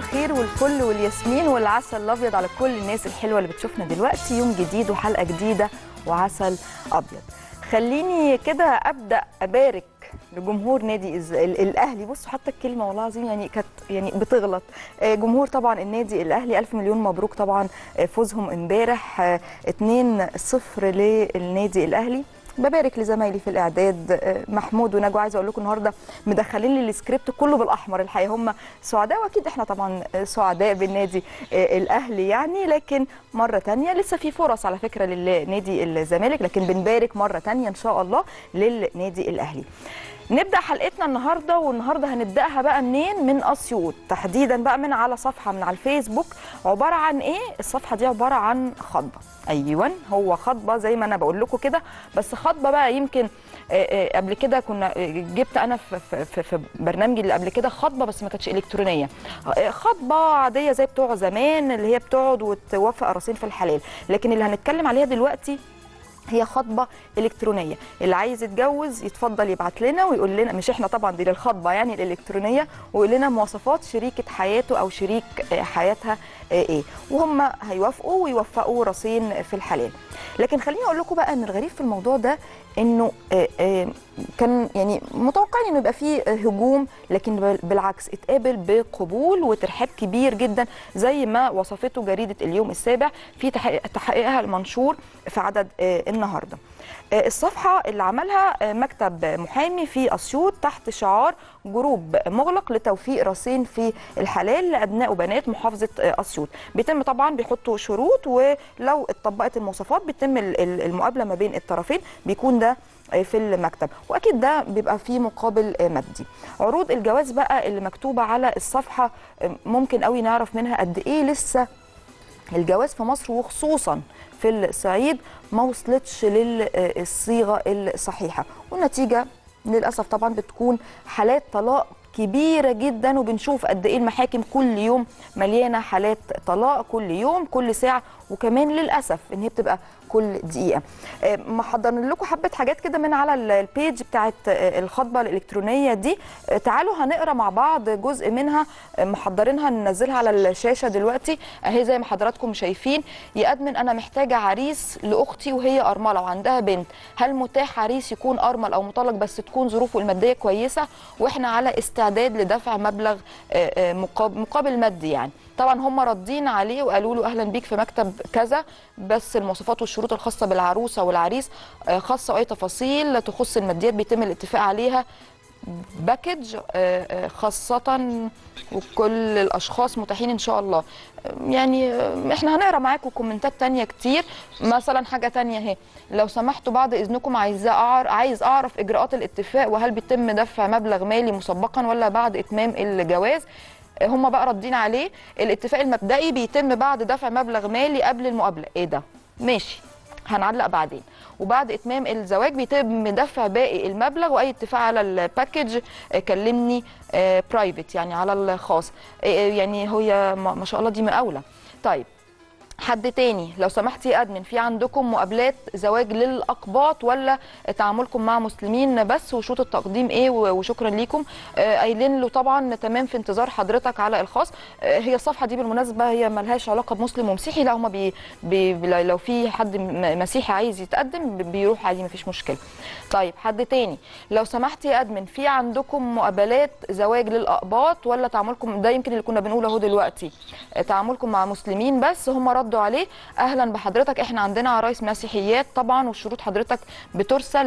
الخير والفل والياسمين والعسل الابيض على كل الناس الحلوه اللي بتشوفنا دلوقتي. يوم جديد وحلقه جديده وعسل ابيض. خليني كده ابدا ابارك لجمهور نادي الاهلي. بصوا حتى الكلمه والله العظيم يعني كانت يعني بتغلط. جمهور طبعا النادي الاهلي الف مليون مبروك طبعا فوزهم امبارح 2-0 للنادي الاهلي. ببارك لزمايلي في الاعداد محمود ونجوى. عايزه اقول لكم النهارده مدخلين لي السكريبت كله بالاحمر. الحقيقه هم سعداء واكيد احنا طبعا سعداء بالنادي الاهلي يعني، لكن مره ثانيه لسه في فرص على فكره للنادي الزمالك، لكن بنبارك مره ثانيه ان شاء الله للنادي الاهلي. نبدا حلقتنا النهارده، والنهارده هنبداها بقى منين؟ من اسيوط تحديدا بقى، من على صفحه من على الفيسبوك. عباره عن ايه الصفحه دي؟ عباره عن خطبه. ايوه هو خطبه زي ما انا بقول لكم كده، بس خطبه بقى يمكن قبل كده كنا جبت انا في برنامجي اللي قبل كده خطبه بس ما كانتش الكترونيه، خطبه عاديه زي بتوع زمان اللي هي بتقعد وتوفق راسين في الحلال. لكن اللي هنتكلم عليها دلوقتي هي خطبه الكترونيه. اللي عايز يتجوز يتفضل يبعت لنا ويقول لنا، مش احنا طبعا دي للخطبه يعني الالكترونيه، ويقول لنا مواصفات شريكه حياته او شريك حياتها ايه، وهم هيوافقوا ويوفقوا راسين في الحلال. لكن خليني اقول لكم بقى ان الغريب في الموضوع ده انه كان يعني متوقعين انه يبقى فيه هجوم، لكن بالعكس اتقابل بقبول وترحاب كبير جدا زي ما وصفته جريده اليوم السابع في تحقيقها المنشور في عدد النهارده. الصفحه اللي عملها مكتب محامي في اسيوط تحت شعار جروب مغلق لتوفيق راسين في الحلال لابناء وبنات محافظه اسيوط. بيتم طبعا بيحطوا شروط، ولو اتطبقت المواصفات بيتم المقابله ما بين الطرفين، بيكون ده في المكتب، واكيد ده بيبقى فيه مقابل مادي. عروض الجواز بقى اللي مكتوبه على الصفحه ممكن قوي نعرف منها قد ايه لسه الجواز في مصر وخصوصا في الصعيد ما وصلتش للصيغه الصحيحه، والنتيجه للاسف طبعا بتكون حالات طلاق كبيره جدا، وبنشوف قد ايه المحاكم كل يوم مليانه حالات طلاق، كل يوم كل ساعه، وكمان للاسف ان هي بتبقى كل دقيقه. محضرين لكم حبه حاجات كده من على البيج بتاعت الخطبه الالكترونيه دي. تعالوا هنقرا مع بعض جزء منها، محضرينها ننزلها على الشاشه دلوقتي اهي زي ما حضراتكم شايفين. يا ادمن انا محتاجه عريس لاختي وهي ارمله وعندها بنت، هل متاح عريس يكون ارمل او مطلق بس تكون ظروفه الماديه كويسه واحنا على استعداد لدفع مبلغ مقابل مادي يعني. طبعا هم ردين عليه وقالوا له اهلا بيك في مكتب كذا، بس المواصفات والشروط الخاصه بالعروسه والعريس خاصه واي تفاصيل تخص الماديات بيتم الاتفاق عليها باكج خاصه، وكل الاشخاص متاحين ان شاء الله. يعني احنا هنقرا معاكم كومنتات تانية كتير. مثلا حاجه تانية اهي، لو سمحتوا بعد اذنكم عايز اعرف اجراءات الاتفاق وهل بيتم دفع مبلغ مالي مسبقا ولا بعد اتمام الجواز. هم بقى ردين عليه الاتفاق المبدئي بيتم بعد دفع مبلغ مالي قبل المقابله. ايه ده؟ ماشي هنعلق بعدين. وبعد اتمام الزواج بيتم دفع باقي المبلغ، واي اتفاق على الباكج كلمني برايفت يعني على الخاص. يعني هي ما شاء الله دي مقاوله. طيب حد تاني، لو سمحتي يا ادمن في عندكم مقابلات زواج للاقباط ولا تعاملكم مع مسلمين بس، وشروط التقديم ايه؟ وشكرا ليكم. قايلين له طبعا تمام في انتظار حضرتك على الخاص. هي الصفحه دي بالمناسبه هي ملهاش علاقه بمسلم ومسيحي، لا هم لو في حد مسيحي عايز يتقدم بيروح عادي مفيش مشكله. طيب حد تاني، لو سمحتي يا ادمن في عندكم مقابلات زواج للاقباط ولا تعاملكم، ده يمكن اللي كنا بنقوله اهو دلوقتي، تعاملكم مع مسلمين بس. هم ردوا عليه اهلا بحضرتك احنا عندنا عرايس مسيحيات طبعا، والشروط حضرتك بترسل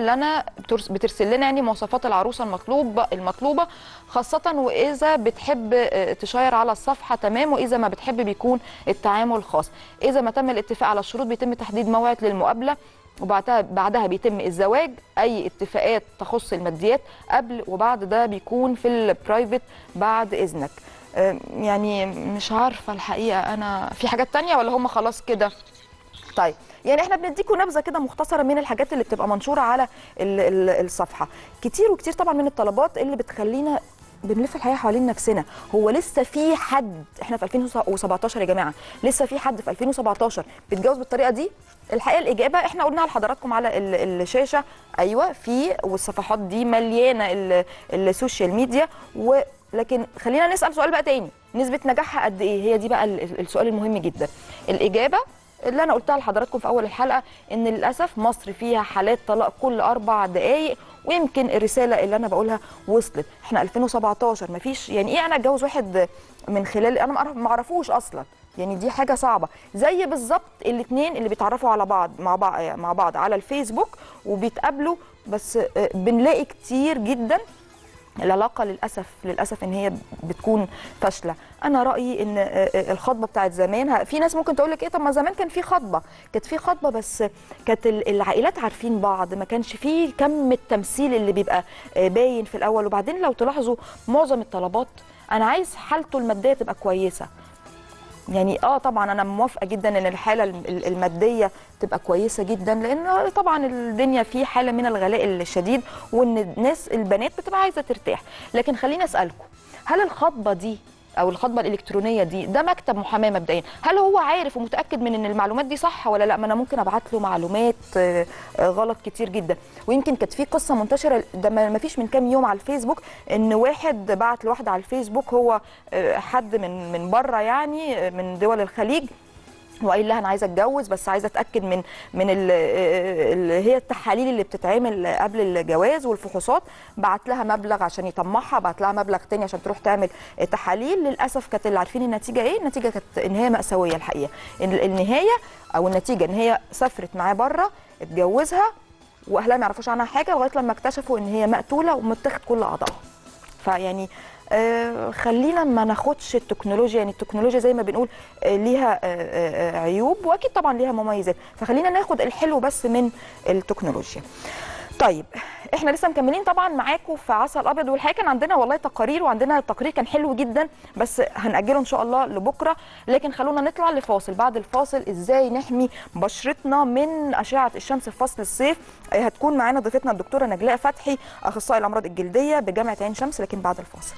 لنا يعني مواصفات العروسه المطلوبه خاصه، واذا بتحب تشير على الصفحه تمام، واذا ما بتحب بيكون التعامل خاص. اذا ما تم الاتفاق على الشروط بيتم تحديد موعد للمقابله، وبعدها بيتم الزواج. اي اتفاقات تخص الماديات قبل وبعد ده بيكون في البرايفت بعد اذنك. يعني مش عارفه الحقيقه انا في حاجات تانية ولا هم خلاص كده. طيب يعني احنا بنديكم نبذه كده مختصره من الحاجات اللي بتبقى منشوره على الصفحه. كتير طبعا من الطلبات اللي بتخلينا بنلف الحقيقه حوالين نفسنا. هو لسه في حد، احنا في 2017 يا جماعه، لسه في حد في 2017 بيتجوز بالطريقه دي؟ الحقيقه الاجابه احنا قلناها لحضراتكم على الشاشه. ايوه في، والصفحات دي مليانه السوشيال ميديا. ولكن خلينا نسال سؤال بقى تاني، نسبه نجاحها قد ايه؟ هي دي بقى السؤال المهم جدا. الاجابه اللي انا قلتها لحضراتكم في اول الحلقه، ان للاسف مصر فيها حالات طلاق كل 4 دقائق، ويمكن الرساله اللي انا بقولها وصلت. احنا 2017 مفيش، يعني ايه انا اتجوز واحد من خلال انا ما اعرفوش اصلا، يعني دي حاجه صعبه. زي بالظبط الاثنين اللي بيتعرفوا على بعض مع بعض على الفيسبوك وبيتقابلوا، بس بنلاقي كتير جدا العلاقه للاسف ان هي بتكون فاشله. انا رايي ان الخطبه بتاعت زمان، في ناس ممكن تقول لك ايه، طب ما زمان كان في خطبه بس كانت العائلات عارفين بعض، ما كانش في كم التمثيل اللي بيبقى باين في الاول. وبعدين لو تلاحظوا معظم الطلبات انا عايز حالته الماديه تبقى كويسه. يعني طبعا انا موافقه جدا ان الحاله الماديه تبقى كويسه جدا، لان طبعا الدنيا في حاله من الغلاء الشديد، وان البنات بتبقى عايزه ترتاح. لكن خليني اسالكم، هل الخطبه دي او الخطبه الالكترونيه دي ده مكتب محاماه مبدئيا، هل هو عارف ومتاكد من ان المعلومات دي صح ولا لا؟ ما انا ممكن ابعت له معلومات غلط كتير جدا. ويمكن كانت في قصه منتشره ده ما فيش من كام يوم على الفيسبوك، ان واحد بعت لواحده على الفيسبوك، هو حد من بره يعني من دول الخليج، وقايل لها انا عايزه اتجوز بس عايزه اتاكد من اللي هي التحاليل اللي بتتعمل قبل الجواز والفحوصات. بعت لها مبلغ عشان يطمعها، بعت لها مبلغ تاني عشان تروح تعمل تحاليل. للاسف كانت اللي عارفين النتيجه ايه؟ النتيجه كانت نهايه ماساويه الحقيقه. النهايه او النتيجه ان هي سافرت معاه بره، اتجوزها، واهلها ما يعرفوش عنها حاجه لغايه لما اكتشفوا ان هي مقتوله ومتاخد كل اعضائها. فيعني خلينا ما ناخدش التكنولوجيا، يعني التكنولوجيا زي ما بنقول ليها عيوب واكيد طبعا ليها مميزات، فخلينا ناخد الحلو بس من التكنولوجيا. طيب احنا لسه مكملين طبعا معاكم في عسل ابيض، والحقيقه كان عندنا والله تقارير، وعندنا التقرير كان حلو جدا بس هنأجله ان شاء الله لبكره. لكن خلونا نطلع لفاصل. بعد الفاصل ازاي نحمي بشرتنا من اشعه الشمس في فصل الصيف، هتكون معانا ضيفتنا الدكتوره نجلاء فتحي، اخصائي الامراض الجلديه بجامعه عين شمس، لكن بعد الفاصل.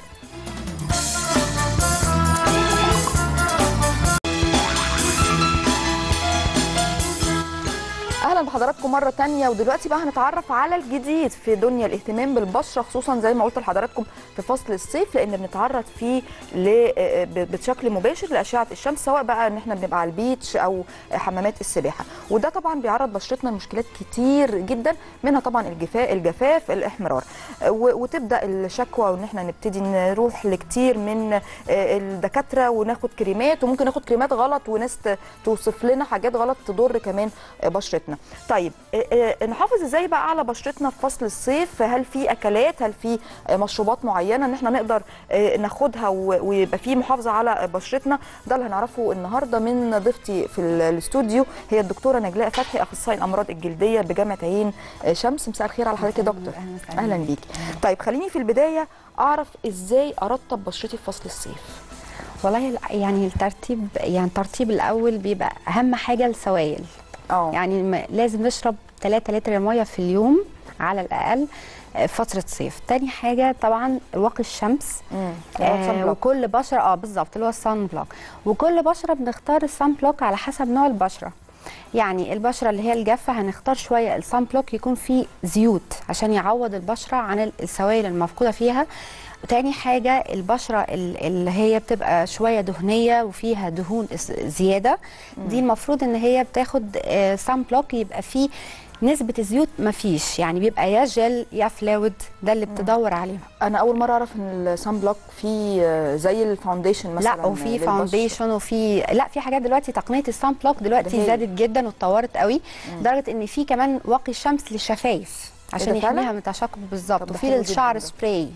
اهلا بحضراتكم مره تانية. ودلوقتي بقى هنتعرف على الجديد في دنيا الاهتمام بالبشره، خصوصا زي ما قلت لحضراتكم في فصل الصيف، لان بنتعرض فيه بشكل مباشر لاشعه الشمس، سواء بقى ان احنا بنبقى على البيتش او حمامات السباحه، وده طبعا بيعرض بشرتنا لمشكلات كتير جدا، منها طبعا الجفاف، الاحمرار، وتبدا الشكوى وان احنا نبتدي نروح لكتير من الدكاتره وناخد كريمات، وممكن ناخد كريمات غلط وناس توصف لنا حاجات غلط تضر كمان بشرتنا. طيب نحافظ ازاي بقى على بشرتنا في فصل الصيف؟ هل في اكلات، هل في مشروبات معينه ان احنا نقدر ناخدها ويبقى في محافظه على بشرتنا؟ ده اللي هنعرفه النهارده من ضيفتي في الاستوديو، هي الدكتوره نجلاء فتحي، اخصائي الامراض الجلديه بجامعه عين شمس. مساء الخير على حضرتك يا دكتور. اهلا بيكي. طيب خليني في البدايه اعرف ازاي ارطب بشرتي في فصل الصيف. والله يعني الترطيب الاول بيبقى اهم حاجه السوائل. يعني لازم نشرب 3 لتر ميه في اليوم على الاقل فتره صيف. تاني حاجه طبعا واقي الشمس، وكل بشره بالظبط اللي هو الصن بلوك، وكل بشره بنختار الصن بلوك على حسب نوع البشره. يعني البشره اللي هي الجافه هنختار شويه الصن بلوك يكون فيه زيوت عشان يعوض البشره عن السوائل المفقوده فيها. وتاني حاجه البشره اللي هي بتبقى شويه دهنيه وفيها دهون زياده، دي المفروض ان هي بتاخد صن بلوك يبقى فيه نسبة الزيوت مفيش، يعني بيبقى يا جل يا فلويد، ده اللي بتدور عليه. انا اول مرة اعرف ان الصن بلوك فيه زي الفاونديشن مثلا. لا، وفي فاونديشن في حاجات دلوقتي. تقنية الصن بلوك دلوقتي زادت جدا واتطورت قوي، لدرجة ان في كمان واقي الشمس للشفايف عشان يحميها من التشقق بالظبط، وفي للشعر سبراي.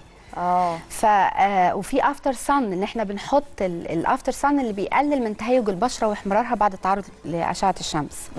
وفي افتر سان، ان احنا بنحط الافتر سان اللي بيقلل من تهيج البشره واحمرارها بعد التعرض لاشعه الشمس.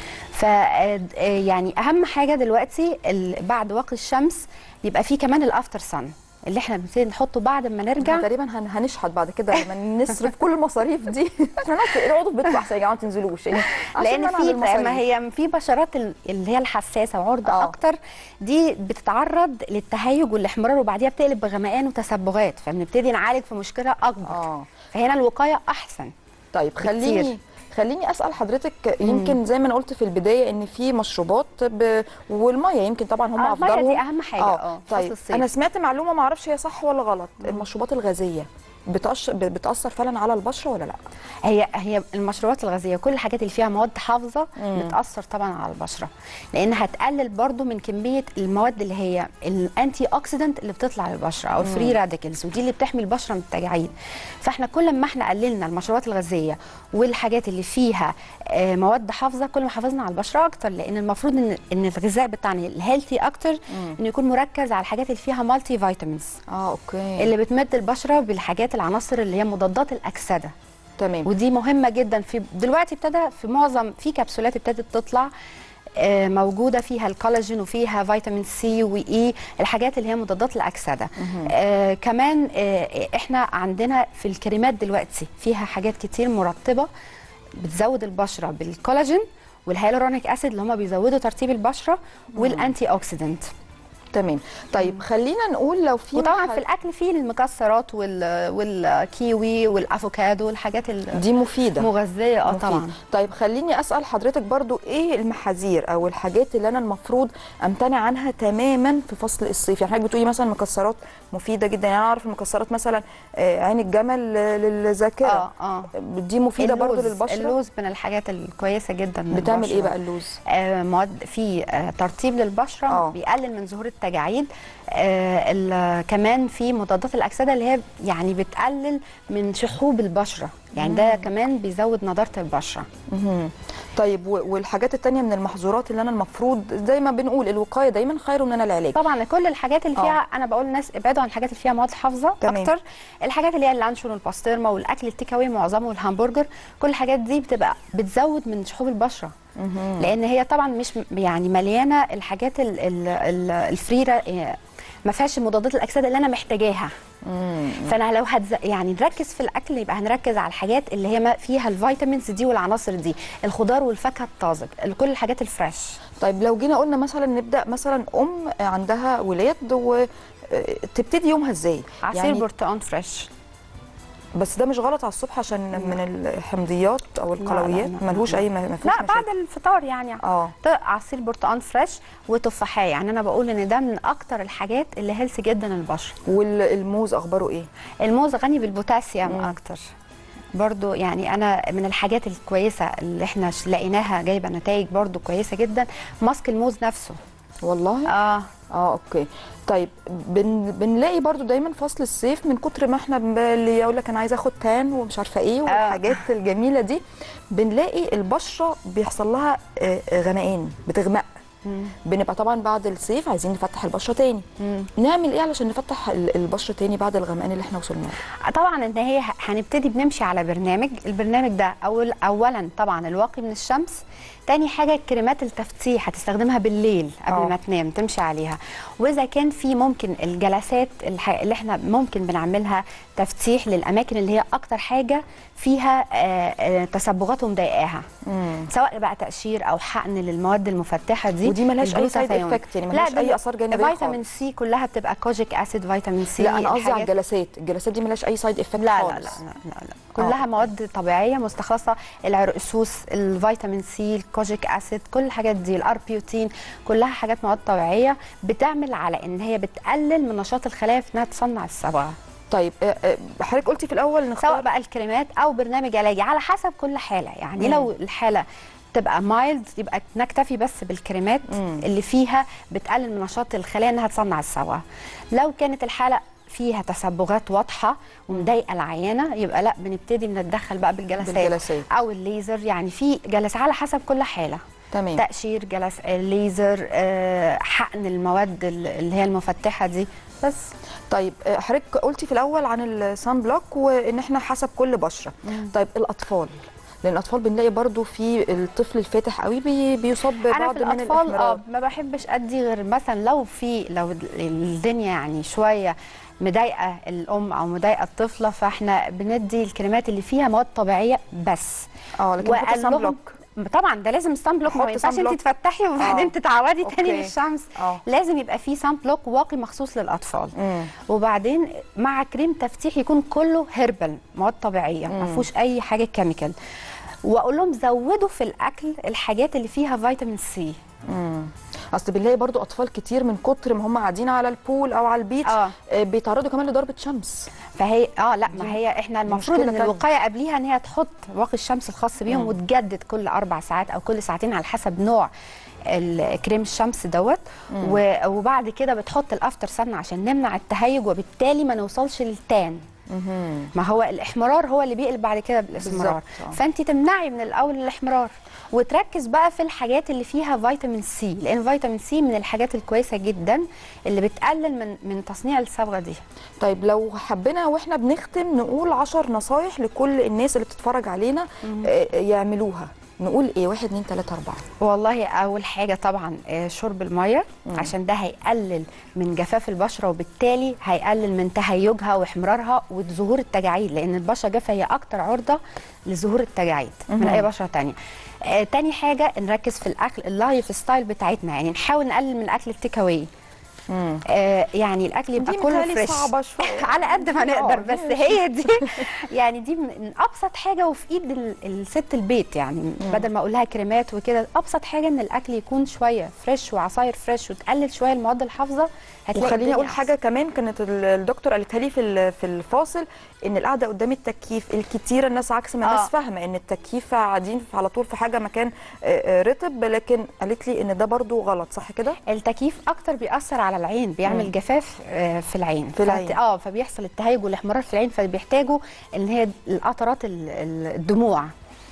يعني اهم حاجه دلوقتي بعد واقي الشمس يبقى في كمان الافتر سان اللي احنا بنبتدي نحطه بعد ما نرجع. تقريبا هنشحت بعد كده لما نصرف كل المصاريف دي. احنا نقعدوا في بيتكم احسن يا جماعه، ما تنزلوش يعني، لان ما هي في بشرات اللي هي الحساسه وعرضه اكتر، دي بتتعرض للتهيج والاحمرار وبعديها بتقلب بغمقان وتصبغات، فبنبتدي نعالج في مشكله اكبر. فهنا الوقايه احسن. طيب خليني اسال حضرتك، يمكن زي ما انا قلت في البدايه ان في مشروبات والميه يمكن طبعا هم افضلهم. الميه دي اهم حاجه. طيب انا سمعت معلومه ما اعرفش هي صح ولا غلط، المشروبات الغازيه بتاثر فعلا على البشره ولا لا؟ هي المشروبات الغازيه كل الحاجات اللي فيها مواد حافظه بتاثر طبعا على البشره، لانها هتقلل برضو من كميه المواد اللي هي الانتي اوكسيدنت اللي بتطلع للبشره او الفري راديكلز، ودي اللي بتحمي البشره من التجاعيد. فاحنا كل ما احنا قللنا المشروبات الغازيه والحاجات اللي فيها مواد حافظه كل ما حافظنا على البشره اكتر، لان المفروض ان الغذاء بتاعنا الهيلثي اكتر انه يكون مركز على الحاجات اللي فيها مالتي فيتامينز اوكي اللي بتمد البشره بالحاجات العناصر اللي هي مضادات الاكسده. تمام. ودي مهمه جدا. في دلوقتي ابتدى في معظم في كبسولات ابتدت تطلع موجوده فيها الكولاجين وفيها فيتامين سي واي، الحاجات اللي هي مضادات الاكسده. كمان احنا عندنا في الكريمات دلوقتي فيها حاجات كتير مرطبه بتزود البشره بالكولاجين والهيالورونيك اسيد اللي هم بيزودوا ترطيب البشره والانتي اوكسيدنت. تمام. طيب خلينا نقول لو في وطبعا في الاكل في المكسرات والكيوي والافوكادو والحاجات دي مفيده مغذيه طبعا. طيب خليني اسال حضرتك برضو ايه المحاذير او الحاجات اللي انا المفروض امتنع عنها تماما في فصل الصيف؟ يعني حضرتك بتقولي مثلا مكسرات مفيده جدا، يعني انا اعرف المكسرات مثلا عين الجمل للذاكره دي مفيده برضو للبشره. اللوز من الحاجات الكويسه جدا. بتعمل ايه بقى اللوز؟ مواد في ترطيب للبشره بيقلل من ظهور التجاعيد. كمان في مضادات الاكسده اللي هي يعني بتقلل من شحوب البشره، يعني ده كمان بيزود نضاره البشره. طيب والحاجات التانية من المحظورات اللي انا المفروض زي ما بنقول الوقايه دايما خير من العلاج. طبعا كل الحاجات اللي فيها انا بقول للناس ابعدوا عن الحاجات اللي فيها مواد حافظه اكتر. الحاجات اللي هي اللانشون والباسترما والاكل التيك اواي معظمه والهامبرجر، كل الحاجات دي بتبقى بتزود من شحوب البشره. لان هي طبعا مش يعني مليانه الحاجات الفري، ما فيهاش مضادات الاكسده اللي انا محتاجاها. فانا لو يعني نركز في الاكل يبقى هنركز على الحاجات اللي هي فيها الفيتامينز دي والعناصر دي، الخضار والفاكهه الطازج، كل الحاجات الفريش. طيب لو جينا قلنا مثلا نبدا مثلا عندها ولاد وتبتدي يومها ازاي؟ عصير يعني برتقان فريش، بس ده مش غلط على الصبح عشان من الحمضيات او القلويات؟ ملهوش اي ما فيش لا بعد الفطار يعني عصير برتقان فريش وتفاحيه، يعني انا بقول ان ده من اكتر الحاجات اللي هيلثي جدا للبشره. والموز اخباره ايه؟ الموز غني بالبوتاسيوم اكتر برضو، يعني انا من الحاجات الكويسه اللي احنا لقيناها جايبه نتائج برضو كويسه جدا ماسك الموز نفسه. والله اوكي. طيب بنلاقي برضو دايما فصل الصيف من كتر ما احنا اللي يقول لك انا عايزه اخد تان ومش عارفه ايه والحاجات الجميله دي، بنلاقي البشره بيحصل لها غمقان، بتغمق. بنبقى طبعا بعد الصيف عايزين نفتح البشره تاني. نعمل ايه علشان نفتح البشره تاني بعد الغمقان اللي احنا وصلنا له؟ طبعا ان هي هنبتدي بنمشي على البرنامج ده. اولا طبعا الواقي من الشمس، تاني حاجه كريمات التفتيح هتستخدمها بالليل قبل ما تنام تمشي عليها. واذا كان في ممكن الجلسات اللي احنا ممكن بنعملها تفتيح للاماكن اللي هي اكتر حاجه فيها تسبغات ومضايقاها، سواء بقى تقشير او حقن للمواد المفتحه دي. ودي ملهاش اي سايد افكت، يعني ملهاش اي اثار جانبيه خالص. فيتامين سي كلها بتبقى كوجيك اسيد، فيتامين سي. لا انا قصدي على الجلسات دي ملهاش اي سايد افكت خالص. لا كلها مواد طبيعيه مستخلصه، العرقسوس، الفيتامين سي، الكوجيك اسيد، كل الحاجات دي، الاربيوتين، كلها حاجات مواد طبيعيه بتعمل على ان هي بتقلل من نشاط الخلايا في انها تصنع الصبغه. طيب حضرتك قلتي في الاول نختار سواء بقى الكريمات او برنامج علاجي على حسب كل حاله، يعني لو الحاله تبقى مايلد يبقى نكتفي بس بالكريمات اللي فيها بتقلل من نشاط الخلايا انها تصنع الصبغه. لو كانت الحاله فيها تسبغات واضحه ومضايقه العيانه يبقى لا بنبتدي نتدخل بقى بالجلسات او الليزر، يعني في جلسه على حسب كل حاله. تمام. تقشير، جلس، ليزر، حقن المواد اللي هي المفتحه دي بس. طيب حضرتك قلتي في الاول عن السان بلوك وان احنا حسب كل بشره. طيب الاطفال، لان الاطفال بنلاقي برضو في الطفل الفاتح قوي بيصاب ببعض من الاحمرار. ما بحبش ادي غير مثلا لو الدنيا يعني شويه مضايقه الام او مضايقه الطفله، فاحنا بندي الكريمات اللي فيها مواد طبيعيه بس. لكن السان بلوك طبعا ده لازم سان بلوك، ما ينفعش انت تفتحي وبعدين تتعودي تاني للشمس. لازم يبقى فيه سان بلوك واقي مخصوص للاطفال. وبعدين مع كريم تفتيح يكون كله هيربل، مواد طبيعيه ما فيهوش اي حاجه كيميكال. واقول لهم زودوا في الاكل الحاجات اللي فيها فيتامين سي. اصل بنلاقي برضو اطفال كتير من كتر ما هم قاعدين على البول او على البيتش بيتعرضوا كمان لضربه شمس. فهي لا، ما هي احنا المفروض ان الوقايه قبليها ان هي تحط واقي الشمس الخاص بيهم وتجدد كل 4 ساعات او كل ساعتين على حسب نوع الكريم الشمس دوت. وبعد كده بتحط الافتر سن عشان نمنع التهيج وبالتالي ما نوصلش للتان. ما هو الاحمرار هو اللي بيقلب بعد كده بالاسمرار، فانت تمنعي من الاول الاحمرار وتركز بقى في الحاجات اللي فيها فيتامين سي، لان فيتامين سي من الحاجات الكويسه جدا اللي بتقلل من تصنيع الصبغه دي. طيب لو حبينا واحنا بنختم نقول 10 نصايح لكل الناس اللي بتتفرج علينا يعملوها، نقول ايه؟ 1 2 3 4. والله اول حاجه طبعا شرب الميه، عشان ده هيقلل من جفاف البشره وبالتالي هيقلل من تهيجها واحمرارها وظهور التجاعيد، لان البشره جافه هي اكتر عرضه لظهور التجاعيد من اي بشره ثانيه. تاني حاجه نركز في الاكل اللايف ستايل بتاعتنا، يعني نحاول نقلل من الاكل التيك اواي. يعني الاكل يبقى كله فريش صعبه شويه على قد ما نقدر، بس هي دي يعني دي من ابسط حاجه وفي ايد الست البيت، يعني بدل ما اقول لها كريمات وكده، ابسط حاجه ان الاكل يكون شويه فريش وعصاير فريش وتقلل شويه المواد الحافظه. وخليني اقول حاجه كمان كانت الدكتور قالتها لي في الفاصل، ان القعده قدام التكييف الكتيره الناس عكس ما الناس فاهمه ان التكييف قاعدين على طول في حاجه مكان رطب، لكن قالت لي ان ده برضو غلط، صح كده؟ التكييف اكتر بيأثر على العين، بيعمل جفاف في العين فبيحصل التهيج والاحمرار في العين، فبيحتاجوا ان هي القطرات الدموع.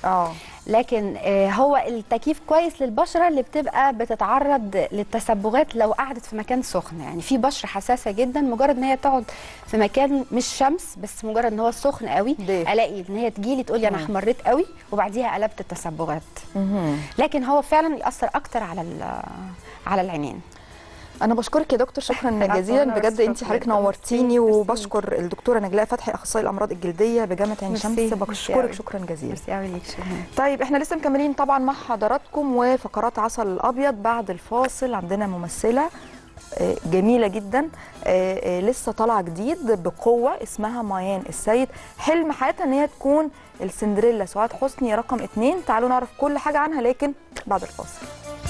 لكن هو التكييف كويس للبشره اللي بتبقى بتتعرض للتسبغات لو قعدت في مكان سخن، يعني في بشره حساسه جدا مجرد ان هي تقعد في مكان مش شمس بس مجرد ان هو سخن قوي الاقي ان هي تجيلي تقول لي انا احمريت قوي وبعديها قلبت التسبغات. لكن هو فعلا ياثر اكتر على العينين. أنا بشكرك يا دكتور، شكرا جزيلا بجد، أنت حضرتك نورتيني، وبشكر الدكتورة نجلاء فتحي أخصائي الأمراض الجلدية بجامعة عين شمس، بشكرك شكرا جزيلا. طيب احنا لسه مكملين طبعا مع حضراتكم وفقرات عسل الأبيض. بعد الفاصل عندنا ممثلة جميلة جدا لسه طالعة جديد بقوة، اسمها ميان السيد، حلم حياتها ان هي تكون السندريلا سعاد حسني رقم 2. تعالوا نعرف كل حاجة عنها لكن بعد الفاصل.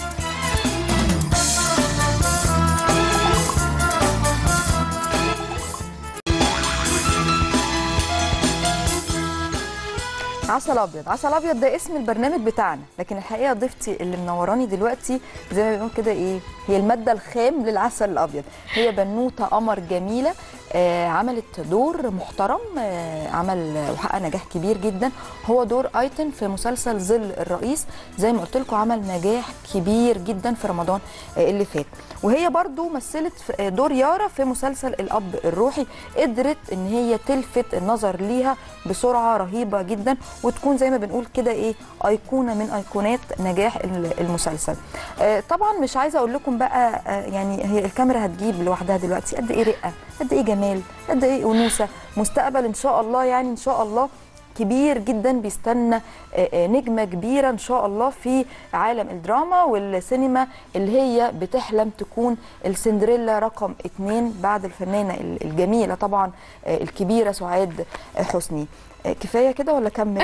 عسل ابيض. عسل ابيض ده اسم البرنامج بتاعنا، لكن الحقيقه ضيفتي اللي منوراني دلوقتي زي ما بنقول كده ايه، هي الماده الخام للعسل الابيض. هي بنوته قمر جميله، عملت دور محترم، عمل وحقق نجاح كبير جدا، هو دور ايتن في مسلسل ظل الرئيس. زي ما قلت لكم عمل نجاح كبير جدا في رمضان اللي فات. وهي برضو مثلت دور يارا في مسلسل الاب الروحي، قدرت ان هي تلفت النظر ليها بسرعه رهيبه جدا وتكون زي ما بنقول كده ايه، ايقونه من ايقونات نجاح المسلسل. طبعا مش عايزه اقول لكم بقى يعني هي الكاميرا هتجيب لوحدها دلوقتي قد ايه رقه، قد ايه جمال، قد ايه انوثه، مستقبل ان شاء الله، يعني ان شاء الله كبير جدا بيستنى نجمه كبيره ان شاء الله في عالم الدراما والسينما، اللي هي بتحلم تكون السندريلا رقم 2 بعد الفنانه الجميله طبعا الكبيره سعاد حسني. كفايه كده ولا كمل؟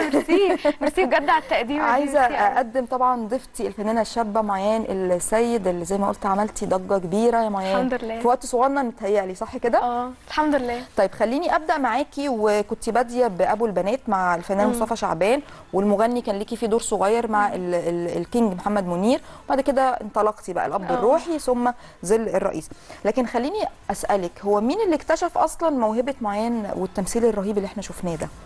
ميرسي بجد على التقديم. عايزه اقدم طبعا ضيفتي الفنانه الشابه ميان السيد، اللي زي ما قلت عملتي ضجه كبيره يا ميان. الحمد لله. في وقت صغنن متهيألي، صح كده؟ الحمد لله. طيب خليني ابدا معاكي، وكنتي باديه بابو البنات مع الفنان مصطفى شعبان، والمغني كان ليكي فيه دور صغير مع الكينج محمد منير، وبعد كده انطلقتي بقى الاب الروحي ثم ظل الرئيس. لكن خليني اسالك، هو مين اللي اكتشف اصلا موهبه ميان والتمثيل الرهيب اللي احنا شفناه ده؟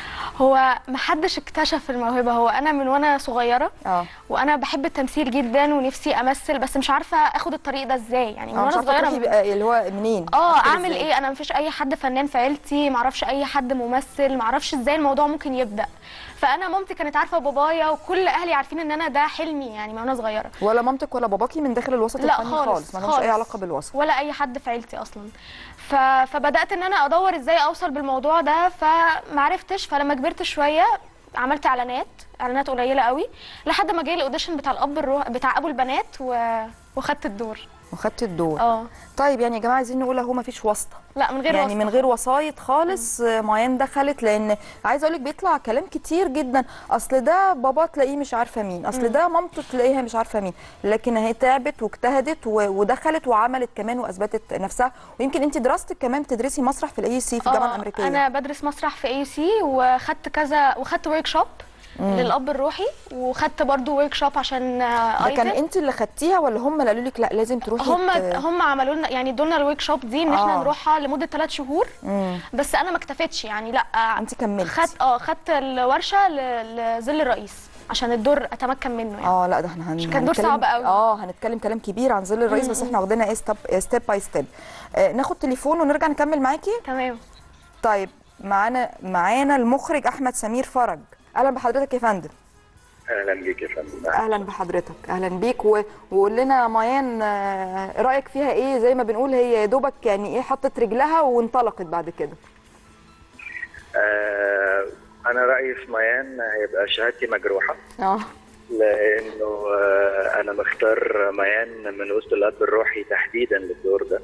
هو محدش اكتشف الموهبه، هو انا من وانا صغيره وانا بحب التمثيل جدا ونفسي امثل، بس مش عارفه اخد الطريق ده ازاي، يعني من وانا صغيره اللي هو منين اعمل ايه. انا مفيش اي حد فنان في عيلتي، معرفش اي حد ممثل، معرفش ازاي الموضوع ممكن يبدا. فانا مامتي كانت عارفه وبابايا وكل اهلي عارفين ان انا ده حلمي، يعني من وانا صغيره. ولا مامتك ولا باباكي من داخل الوسط الفني خالص؟ ما لهمش اي علاقه بالوسط ولا اي حد في عيلتي اصلا. فبدات ان انا ادور ازاي اوصل بالموضوع ده، فمعرفتش. فلما كبرت شويه عملت اعلانات قليله قوي لحد ما جاي الاوديشن بتاع الاب بتاع ابو البنات وخدت الدور. وخدتي الدور. طيب يعني يا جماعه عايزين نقول اهو مفيش واسطه، لا من غير يعني واسطة. من غير وسايط خالص. ميان دخلت، لان عايزه اقول لك بيطلع كلام كتير جدا، اصل ده بابا تلاقيه مش عارفه مين، اصل ده مامته تلاقيها مش عارفه مين، لكن هي تعبت واجتهدت ودخلت وعملت كمان واثبتت نفسها. ويمكن انت دراستك كمان بتدرسي مسرح في الاي سي في الجامعه الامريكيه. انا بدرس مسرح في اي سي، وخدت ورك شوب للاب الروحي، وخدت برضو ورك شوب عشان ده كان انت اللي خدتيها ولا هم اللي قالوا لك لا لازم تروحي؟ هم عملوا لنا يعني ادونا الورك شوب دي ان احنا نروحها لمده 3 شهور. بس انا ما اكتفيتش يعني، لا انت كملتي. خدت الورشه لظل الرئيس عشان الدور اتمكن منه يعني. لا ده احنا كان دور صعب قوي. هنتكلم كلام كبير عن ظل الرئيس، بس احنا واخدينها ستيب باي ستيب. ناخد تليفون ونرجع نكمل معاكي. تمام. طيب معانا المخرج احمد سمير فرج. اهلا بحضرتك يا فندم. اهلا بيك يا فندم. اهلا بحضرتك، اهلا بيك. وقول لنا ميان رايك فيها ايه؟ زي ما بنقول هي يا دوبك يعني ايه حطت رجلها وانطلقت بعد كده. انا رايي في ميان هيبقى شهادتي مجروحه. لانه انا مختار ميان من وسط الاب الروحي تحديدا للدور ده.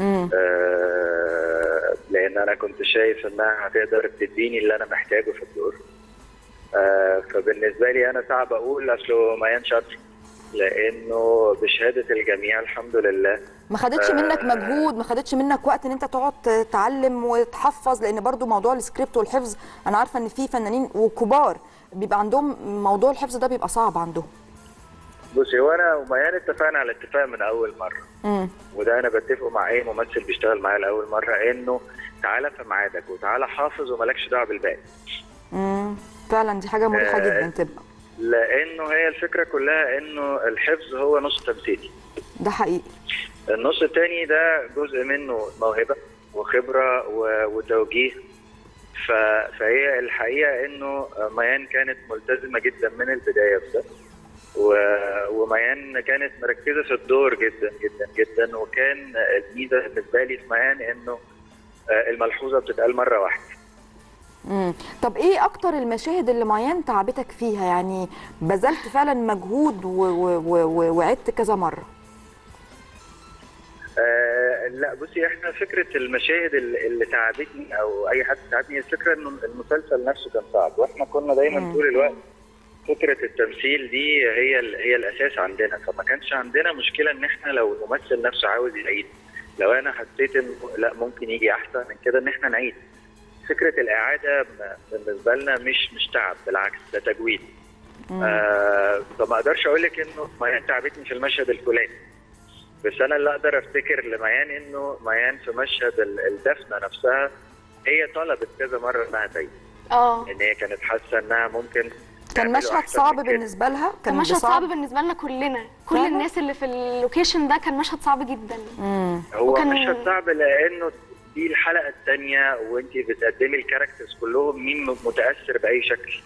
لان انا كنت شايف انها هتقدر تديني اللي انا محتاجه في الدور. فبالنسبه لي انا صعب اقول اصله ميان شاطر، لانه بشهاده الجميع الحمد لله. ما خدتش منك مجهود، ما خدتش منك وقت ان انت تقعد تتعلم وتحفظ؟ لان برضو موضوع السكريبت والحفظ انا عارفه ان في فنانين وكبار بيبقى عندهم موضوع الحفظ ده بيبقى صعب عندهم. بصي، هو انا وميان اتفقنا على اتفاق من اول مره. وده انا بتفقه مع اي ممثل بيشتغل معايا لاول مره، انه تعالى في ميعادك وتعالى حافظ ومالكش دعوه بالباقي. فعلا دي حاجه مريحه جدا تبقى، لانه هي الفكره كلها انه الحفظ هو نص تمثيلي. ده حقيقي. النص الثاني ده جزء منه موهبه وخبره وتوجيه. فهي الحقيقه انه ميان كانت ملتزمه جدا من البدايه بده، وميان كانت مركزه في الدور جدا جدا جدا. وكان الميزه بالنسبه لي في ميان انه الملحوظه بتتقال مره واحده. طب ايه اكتر المشاهد اللي ميان تعبتك فيها؟ يعني بذلت فعلا مجهود وعدت كذا مره. لا بصي، احنا فكره المشاهد اللي تعبتني او اي حد تعبني، الفكره انه المسلسل نفسه كان صعب، واحنا كنا دايما طول الوقت فكره التمثيل دي هي الاساس عندنا. فما كانش عندنا مشكله ان احنا لو الممثل نفسه عاوز يعيد، لو انا حسيت انه لا ممكن يجي احسن من كده ان احنا نعيد. فكره الاعاده بالنسبه لنا مش تعب، بالعكس ده تجويد. فما اقدرش اقول لك انه ميان تعبتني في المشهد الفلاني، بس انا اللي اقدر افتكر لميان انه ميان في مشهد الدفنه نفسها هي طلبت كذا مره انها تعيد. ان هي كانت حاسه انها ممكن. كان مشهد صعب بالنسبه لها؟ كان مشهد صعب بالنسبه لنا كلنا، كل الناس اللي في اللوكيشن ده كان مشهد صعب جدا. هو مشهد صعب لانه دي الحلقه الثانيه وانت بتقدمي الكاركترز كلهم مين متاثر باي شكل.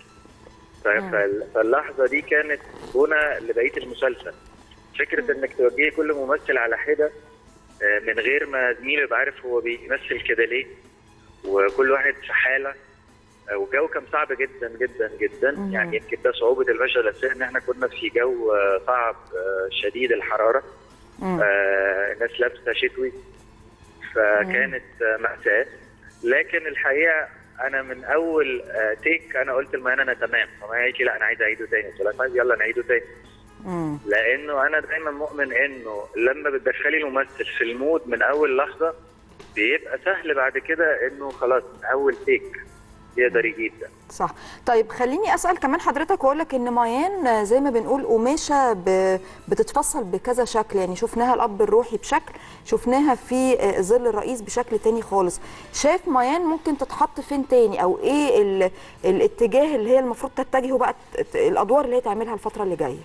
فاللحظه دي كانت بنى لبقيه المسلسل. فكره انك توجهي كل ممثل على حده من غير ما زميله يبقى عارف هو بيمثل كده ليه، وكل واحد في حاله. والجو كان صعب جدا جدا جدا. يعني يمكن ده صعوبه المشهد الاساسي، ان احنا كنا في جو صعب شديد الحراره. الناس لابسه شتوي، فكانت مأساة. لكن الحقيقه انا من اول تيك انا قلت لميان انا تمام، فميان قالت لي لا انا عايز اعيده تاني. قلت لها يلا نعيده تاني. لانه انا دايما مؤمن انه لما بتدخلي الممثل في المود من اول لحظه بيبقى سهل بعد كده انه خلاص من اول تيك يقدر يجيب ده. صح. طيب خليني اسال كمان حضرتك واقول لك ان ميان زي ما بنقول قماشه بتتفصل بكذا شكل. يعني شفناها الاب الروحي بشكل، شفناها في ظل الرئيس بشكل تاني خالص. شايف ميان ممكن تتحط فين تاني، او ايه الاتجاه اللي هي المفروض تتجهه بقى الادوار اللي هي تعملها الفتره اللي جايه؟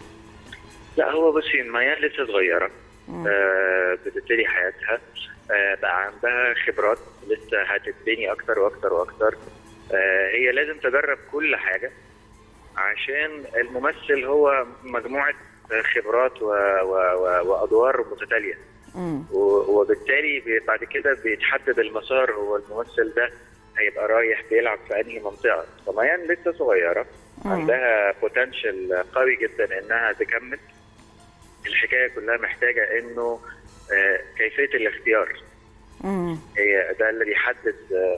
لا هو بصي، ميان لسه صغيره، بتبتدي حياتها، بقى عندها خبرات لسه هتتبني اكتر واكتر واكتر. هي لازم تجرب كل حاجه، عشان الممثل هو مجموعه خبرات وادوار متتاليه. وبالتالي بعد كده بيتحدد المسار، هو الممثل ده هيبقى رايح بيلعب في انهي منطقه. فميان لسه صغيره، عندها بوتنشال قوي جدا انها تكمل. الحكايه كلها محتاجه انه كيفيه الاختيار هي ده اللي بيحدد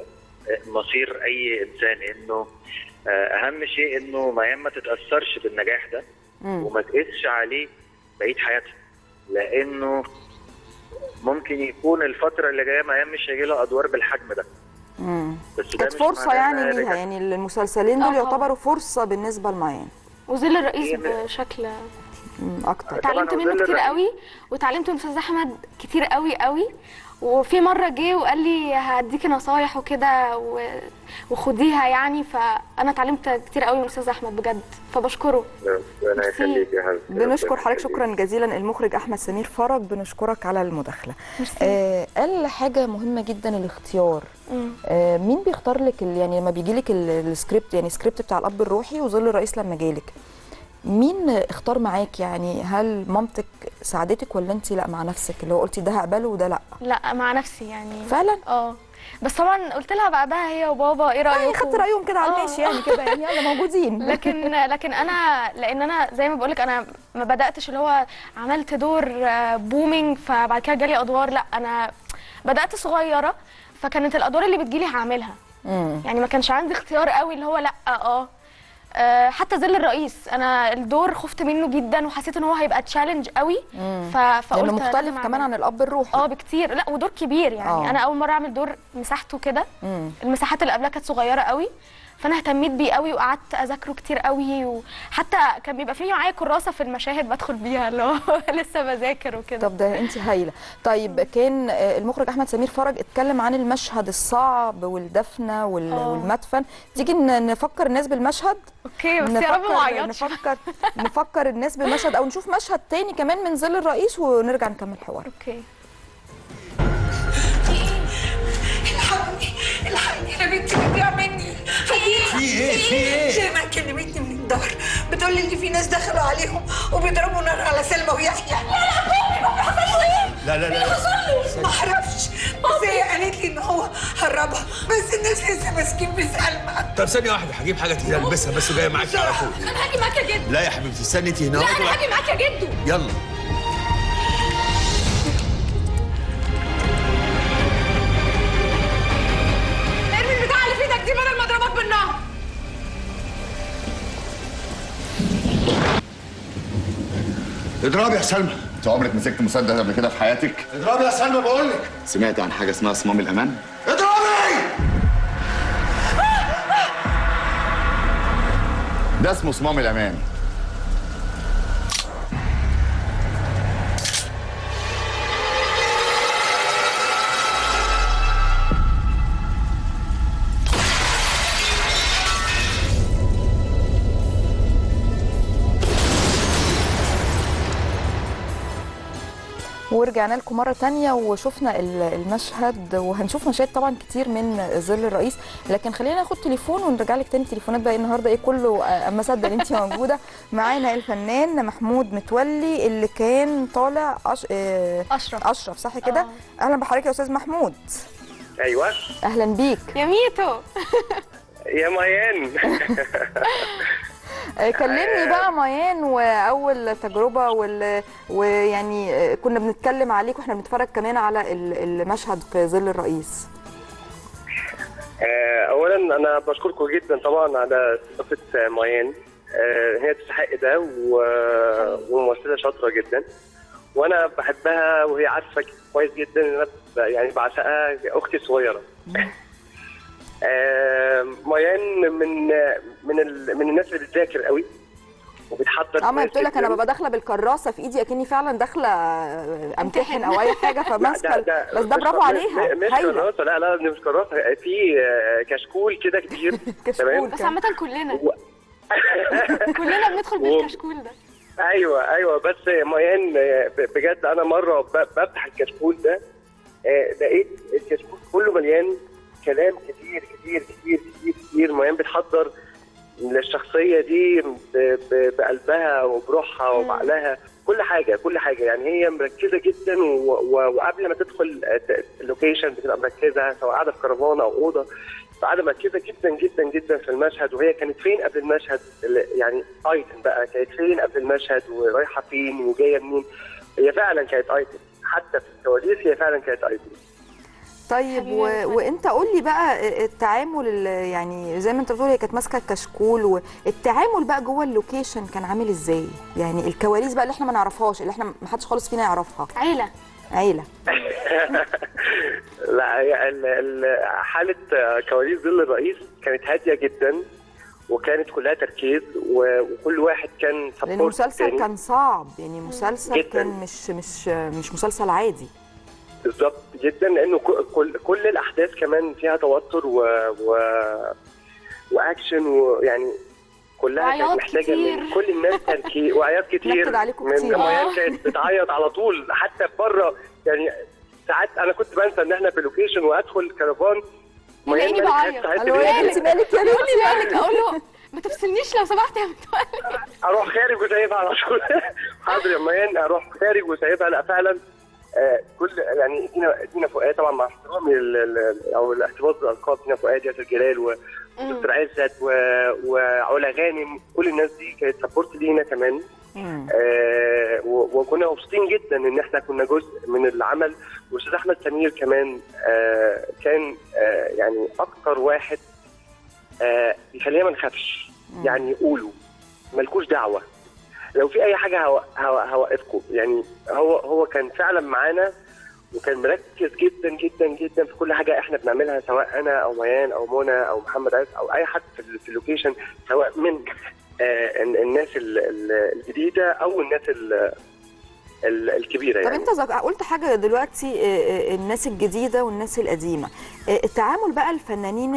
مصير اي انسان. انه اهم شيء انه ما تتاثرش بالنجاح ده وما تقيسش عليه بقيه حياتها، لانه ممكن يكون الفتره اللي جايه ما مش هيجي لها ادوار بالحجم ده. بس كانت فرصه يعني ليها، يعني المسلسلين دول يعتبروا فرصه بالنسبه لميان. وظل الرئيس بشكل اكتر اتعلمت منه كتير قوي، واتعلمت من استاذ احمد كتير قوي قوي. وفي مره جه وقال لي هديكي نصايح وكده وخديها يعني، فانا اتعلمت كتير قوي من استاذ احمد بجد، فبشكره. ربنا يخليك يا حبيبتي. بنشكر حضرتك شكرا جزيلا. المخرج احمد سمير فرج بنشكرك على المداخله. قال حاجه مهمه جدا، الاختيار. مين بيختار لك يعني لما بيجي لك السكريبت، يعني السكريبت بتاع الاب الروحي وظل الرئيس لما جالك، مين اختار معاك؟ يعني هل مامتك ساعدتك ولا انت لا مع نفسك اللي هو قلتي ده هقبله وده لا؟ لا مع نفسي يعني فعلا. بس طبعا قلت لها بعدها هي وبابا ايه رايكم؟ خدت رايهم كده على الماشي يعني كده يعني يلا موجودين. لكن انا زي ما بقول لك انا ما بداتش اللي هو عملت دور بومينج فبعد كده جالي ادوار، لا انا بدات صغيره فكانت الادوار اللي بتجيلي هعملها. يعني ما كانش عندي اختيار قوي اللي هو لا حتى ظل الرئيس انا الدور خفت منه جدا وحسيت ان هو هيبقى تشالنج قوي. فقلت لانه مختلف كمان عن الاب الروحي. بكتير. لا ودور كبير يعني. انا اول مره اعمل دور مساحته كده. المساحات اللي قبلها كانت صغيره قوي، فانا اهتميت بيه قوي وقعدت اذاكره كتير قوي، وحتى كان بيبقى فيه معايا كراسه في المشاهد بدخل بيها اللي هو لسه بذاكر وكده. طب ده انت هايله. طيب كان المخرج احمد سمير فرج اتكلم عن المشهد الصعب والدفنه والمدفن، تيجي نفكر الناس بالمشهد؟ اوكي بس يا رب ما اعيطش. نفكر الناس بمشهد او نشوف مشهد تاني كمان من ظل الرئيس ونرجع نكمل حوار. اوكي. الحقني يا بنتي بتضيع مني. في ايه؟ شيماء كلمتني من الدار بتقول لي ان في ناس دخلوا عليهم وبيضربوا نار على سلمى ويحيى. لا ما حصلش ايه؟ لا اللي حصل له ما اعرفش، بس هي قالت لي ان هو هربها، بس الناس لسه ماسكين في سلمى. طب ثانية واحدة هجيب حاجة تقيلة البسها بس وجاية معاكي على طول. انا هاجي معاك يا جدو. لا يا حبيبتي استني انت هنا. لا انا هاجي معاك يا جدو. يلا. دي بدل ما اضربك بالنار. اضربي يا سلمى. انت عمرك مسكت مسدس قبل كده في حياتك؟ اضربي يا سلمى بقول لك. سمعت عن حاجه اسمها صمام الامان؟ اضربي! ده اسمه صمام الامان. ورجعنا لكم مرة تانية وشفنا المشهد، وهنشوف مشاهد طبعا كتير من ظل الرئيس، لكن خلينا ناخد تليفون ونرجع لك تاني. تليفونات بقى النهارده ايه كله اما صدق ان انت موجودة معانا. الفنان محمود متولي اللي كان طالع اشرف صح كده؟ اهلا بحضرتك يا استاذ محمود. ايوه اهلا بيك يا ميتو. يا ميان. كلمني بقى ميان، واول تجربه ويعني كنا بنتكلم عليك واحنا بنتفرج كمان على المشهد في ظل الرئيس. اولا انا بشكركم جدا طبعا على استضافه ميان. هي تستحق ده وممثله شاطره جدا وانا بحبها وهي عارفه كويس جدا ان انا يعني بعشقها اختي الصغيره. ميان من الناس اللي بتذاكر قوي وبتحضر. ما بتقول لك انا ببقى داخله بالكراسه في ايدي اكني فعلا داكله امتحن او اي حاجه فماسكه. بس ده برافو عليها. مش كراسه، لا مش كراسه، في كشكول كده كبير. تمام بس عامه كلنا كلنا بندخل بالكشكول ده. ايوه بس ميان بجد انا مره بفتح الكشكول ده لقيت الكشكول كله مليان كلام كتير كتير كتير كتير كتير. ميان بتحضر للشخصيه دي بقلبها وبروحها وبعقلها، كل حاجه يعني هي مركزه جدا وقبل ما تدخل اللوكيشن بتبقى مركزه، سواء قاعده في كرفان او اوضه فانا مركزه جدا جدا جدا في المشهد، وهي كانت فين قبل المشهد، يعني ايتم بقى كانت فين قبل المشهد ورايحه فين وجايه منين. هي فعلا كانت ايتم، حتى في الكواليس هي فعلا كانت ايتم. طيب وانت قول لي بقى التعامل يعني زي ما انت بتقول هي كانت ماسكه الكشكول، والتعامل بقى جوه اللوكيشن كان عامل ازاي؟ يعني الكواليس بقى اللي احنا ما نعرفهاش، اللي احنا ما حدش خالص فينا يعرفها. عيله لا حاله كواليس ظل الرئيس كانت هاديه جدا، وكانت كلها تركيز، وكل واحد كان سبورت. لان المسلسل كان صعب، يعني مسلسل جداً. كان مش مسلسل عادي. بالظبط جدا، لانه كل الاحداث كمان فيها توتر واكشن، ويعني كلها كانت محتاجه من كل الناس تركيز وعياط كتير. من ميان كانت بتعيط على طول، حتى بره يعني ساعات انا كنت بنسى ان احنا في لوكيشن وادخل كرفان ميان بعيط. انت مالك يا بنتي؟ اقول له ما تفصلنيش لو سمحت يا متولي. اروح خارج وسايبها على طول. حاضر يا ميان، اروح خارج وسايبها. لا فعلا كل يعني دينا فؤاد طبعا مع احترامي او الاحتفاظ بالالقاب، دينا فؤاد، ياسر جلال ودكتور عزت وعلا غانم، كل الناس دي كانت سبورت لينا كمان. وكنا مبسوطين جدا ان احنا كنا جزء من العمل. واستاذ احمد سمير كمان كان يعني اكتر واحد بيخلينا ما نخافش، يعني يقولوا مالكوش دعوه، لو في اي حاجه هوقفكم. يعني هو كان فعلا معانا، وكان مركز جدا جدا جدا في كل حاجه احنا بنعملها، سواء انا او ميان او منى او محمد عز او اي حد في اللوكيشن، سواء من الناس الجديده او الناس الكبيره. طب يعني انت قلت حاجه دلوقتي، الناس الجديده والناس القديمه، التعامل بقى الفنانين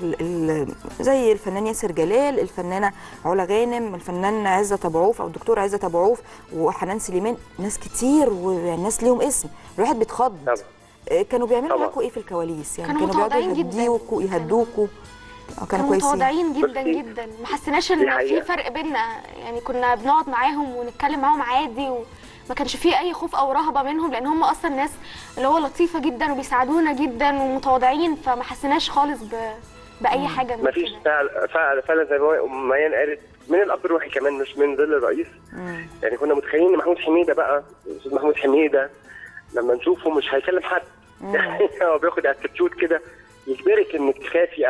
زي الفنان ياسر جلال، الفنانه علا غانم، الفنان عزت ابو عوف او الدكتور عزت ابو عوف وحنان سليمان، ناس كتير وناس ليهم اسم، الواحد بيتخض. كانوا بيعملوا معاكم ايه في الكواليس؟ يعني كانوا بيقعدوا يهدوكوا كانوا متواضعين جدا جدا، ما حسيناش ان في فرق بينا، يعني كنا بنقعد معاهم ونتكلم معاهم عادي، ما كانش فيه اي خوف او رهبه منهم، لان هم اصلا ناس اللي هو لطيفه جدا وبيساعدونا جدا ومتواضعين، فما حسيناش خالص باي حاجه من كده. مفيش فعلا زي ما ميان قالت، من الاب الروحي كمان، مش من ظل الرئيس. يعني كنا متخيلين ان محمود حميده بقى، الاستاذ محمود حميده لما نشوفه مش هيكلم حد. يعني هو بياخد اتيتيود كده يجبرك انك تخافي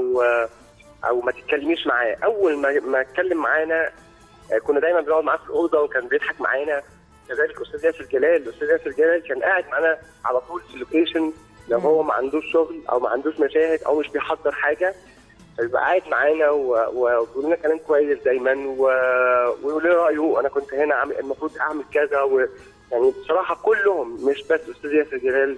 او ما تتكلميش معاه. اول ما اتكلم معانا كنا دايما بنقعد معاه في الاوضه وكان بيضحك معانا. كذلك استاذ ياسر جلال، الاستاذ ياسر جلال كان قاعد معانا على طول في اللوكيشن، لو هو ما عندوش شغل او ما عندوش مشاهد او مش بيحضر حاجه يبقى قاعد معانا وبيقول لنا كلام كويس دايما، ويقول لي رايه، انا كنت هنا المفروض اعمل كذا. يعني بصراحه كلهم، مش بس استاذ ياسر جلال،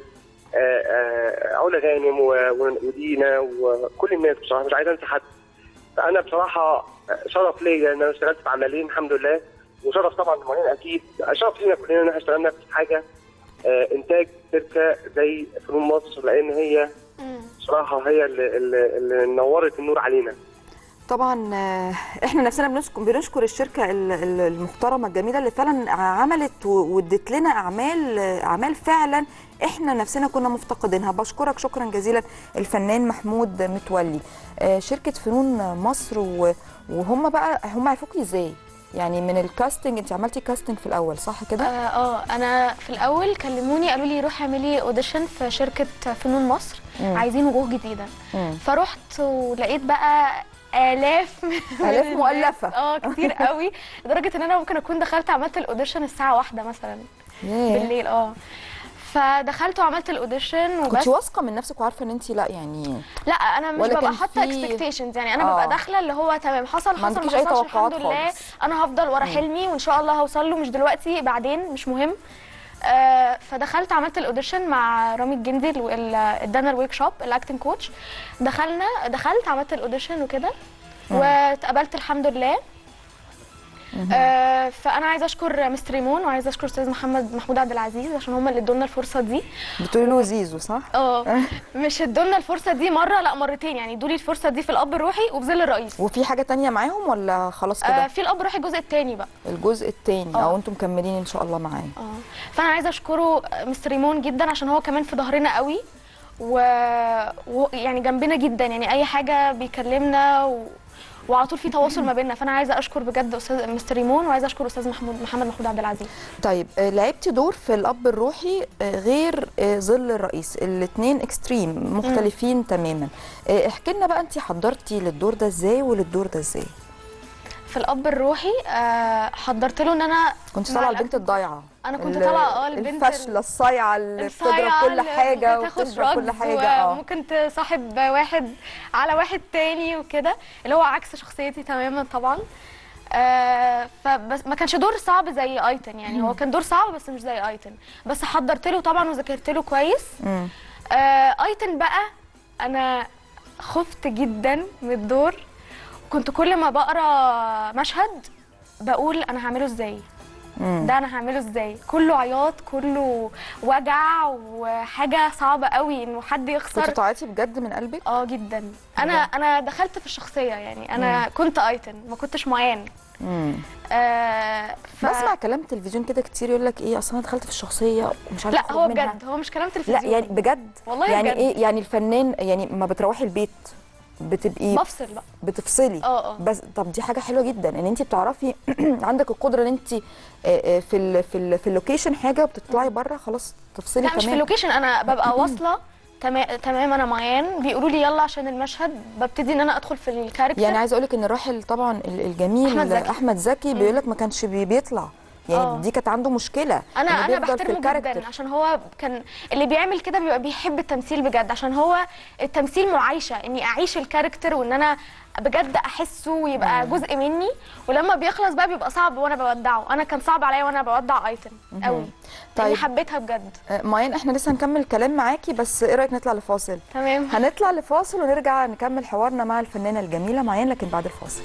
علا غانم ودينا وكل الناس، بصراحه مش عايز انسى حد. فانا بصراحه شرف ليا ان انا اشتغلت في عملين الحمد لله، وشرف طبعا لمريم اكيد، شرف لينا كلنا ان احنا اشتغلنا في حاجه انتاج شركه زي فنون مصر، لان هي بصراحه هي اللي نورت النور علينا. طبعا احنا نفسنا بنشكر الشركه المحترمه الجميله اللي فعلا عملت وادت لنا اعمال فعلا احنا نفسنا كنا مفتقدينها. بشكرك شكرا جزيلا الفنان محمود متولي. شركه فنون مصر، وهم بقى هم عرفوكي ازاي؟ يعني من الكاستنج، انت عملتي كاستنج في الاول صح كده؟ انا في الاول كلموني قالوا لي روحي اعملي اوديشن في شركه فنون مصر، عايزين وجوه جديده. فرحت ولقيت بقى آلاف مؤلفة كتير قوي، لدرجة ان انا ممكن اكون دخلت عملت الاوديشن الساعة 1 مثلا بالليل. فدخلت وعملت الاوديشن وبس. كنتي واثقة من نفسك وعارفة ان انت لا يعني لا انا مش ببقى حاطة اكسبكتيشنز، يعني انا ببقى داخلة اللي هو تمام، حصل ما حصلش الحمد لله، انا هفضل ورا حلمي وان شاء الله هوصل له، مش دلوقتي بعدين مش مهم. فدخلت عملت الاوديشن مع رامي الجندي اللي ادانا الورك شوب الاكتنج كوتش. دخلت عملت الاوديشن وكده واتقبلت الحمد لله. فانا عايزه اشكر مستر ريمون وعايزه اشكر استاذ محمود عبد العزيز عشان هم اللي ادونا الفرصه دي. بتقولي له زيزو صح؟ مش ادونا الفرصه دي مره، لا مرتين، يعني ادوا لي الفرصه دي في الاب الروحي وفي ظل الرئيس. وفي حاجه ثانيه معاهم ولا خلاص كده؟ في الاب الروحي الجزء الثاني بقى. الجزء الثاني او انتم مكملين ان شاء الله معاه. فانا عايزه اشكره مستر ريمون جدا عشان هو كمان في ظهرنا قوي، يعني جنبنا جدا، يعني اي حاجه بيكلمنا وعلى طول في تواصل ما بيننا. فانا عايزه اشكر بجد استاذ مستر ريمون، وعايزه اشكر استاذ محمد عبد العزيز. طيب لعبتي دور في الاب الروحي غير ظل الرئيس، الاثنين اكستريم مختلفين تماما. احكي لنا بقى انت حضرتي للدور ده ازاي وللدور ده ازاي؟ في الاب الروحي حضرت له ان انا كنت طالعه البنت الضايعه. انا كنت طالعه البنت الفاشله الصايعه اللي بتضرب كل حاجه وبتشرب كل حاجه، وممكن تصاحب واحد على واحد تاني وكده، اللي هو عكس شخصيتي تماما طبعا. فبس ما كانش دور صعب زي ايتن، يعني هو كان دور صعب بس مش زي ايتن، بس حضرت له طبعا وذاكرت له كويس. ايتن بقى انا خفت جدا من الدور، كنت كل ما بقرا مشهد بقول انا هعمله ازاي، ده انا هعمله ازاي، كله عياط كله وجع وحاجه صعبه قوي انه حد يخسر. كنت بتعيطي بجد من قلبك؟ جدا. انا دخلت في الشخصيه، يعني انا كنت ايتن ما كنتش معين. بسمع كلام تلفزيون كده كتير يقول لك ايه، اصل انا دخلت في الشخصيه ومش عارفه لا هو بجد، هو مش كلام تلفزيون، لا يعني بجد والله يعني بجد. ايه يعني الفنان، يعني ما بتروحي البيت بتبقي بفصل بقى، بتفصلي. بس طب دي حاجه حلوه جدا ان انت بتعرفي عندك القدره ان انت في اللوكيشن حاجه وبتطلعي بره خلاص تفصلي. لا مش في اللوكيشن، انا ببقى واصله تمام انا معين، بيقولوا لي يلا عشان المشهد، ببتدي ان انا ادخل في الكاركتر. يعني عايزه اقول لك ان الراحل طبعا الجميل احمد زكي بيقول لك ما كانش بيطلع، يعني دي كانت عنده مشكله. انا بحترمه جدا عشان هو كان اللي بيعمل كده بيبقى بيحب التمثيل بجد، عشان هو التمثيل معايشه، اني اعيش الكاركتر وان انا بجد احسه ويبقى جزء مني، ولما بيخلص بقى بيبقى صعب وانا بودعه. انا كان صعب عليا وانا بودع ايتن قوي. طيب حبيتها بجد. ماين احنا لسه هنكمل كلام معاكي، بس ايه رايك نطلع لفاصل؟ تمام، هنطلع لفاصل ونرجع نكمل حوارنا مع الفنانه الجميله ماين، لكن بعد الفاصل.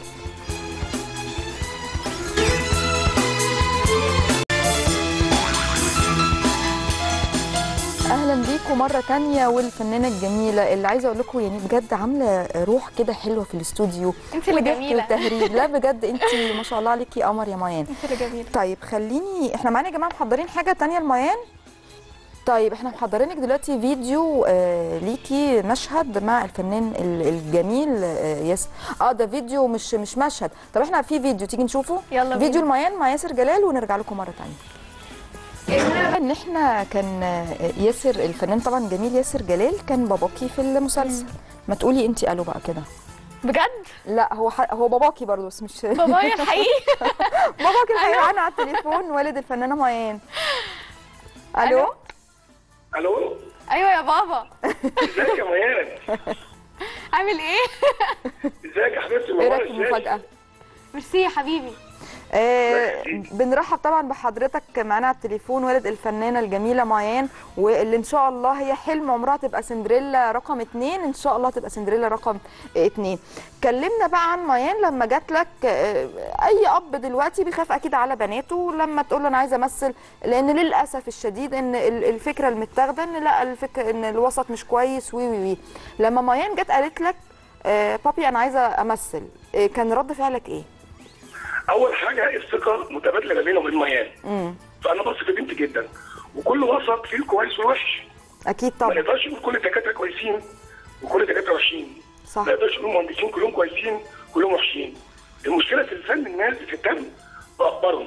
اهلا بيكم مره تانية، والفنانه الجميله اللي عايزه اقول لكم يعني بجد عامله روح كده حلوه في الاستوديو. انت اللي جميله وتهريب. لا بجد انت ما شاء الله عليكي قمر يا ميان. انت اللي جميله. طيب خليني، احنا معانا يا جماعه محضرين حاجه تانية لميان. طيب احنا محضرين لك دلوقتي فيديو ليكي مشهد مع الفنان الجميل ياسر. ده فيديو مش مشهد. طب احنا في فيديو تيجي نشوفه؟ يلا فيديو لميان مع ياسر جلال ونرجع لكم مره ثانيه. ان احنا كان ياسر الفنان طبعا جميل ياسر جلال كان باباكي في المسلسل. ما تقولي انت الو بقى كده بجد؟ لا هو باباكي برضه بس مش بابايا الحقيقي. باباكي الحقيقي انا على التليفون والد الفنانه ميان. الو الو. ايوه يا بابا. ازيك يا ميان؟ عامل ايه؟ ازيك يا حبيبتي؟ ايه رايك في المفاجاه؟ ميرسي يا حبيبي. بنرحب طبعا بحضرتك معانا على التليفون والد الفنانه الجميله ميان، واللي ان شاء الله هي حلم عمرها تبقى سندريلا رقم 2، ان شاء الله تبقى سندريلا رقم 2. كلمنا بقى عن ميان لما جات لك. اي اب دلوقتي بيخاف اكيد على بناته لما تقول له انا عايزه امثل، لان للاسف الشديد ان الفكره المتاخده ان لا الفكره ان الوسط مش كويس وي. لما ميان جت قالت لك بابي انا عايزه امثل، كان رد فعلك ايه؟ اول حاجه الثقه متبادله ما بينه وبين ميان. فانا بثق في بنتي جدا، وكل وسط فيه الكويس والوحش. اكيد طبعا. ما نقدرش نقول كل الدكاتره كويسين وكل الدكاتره وحشين. صح. ما نقدرش نقول المهندسين كلهم كويسين كلهم وحشين. المشكله في الفن الناس في الدم باخبارهم.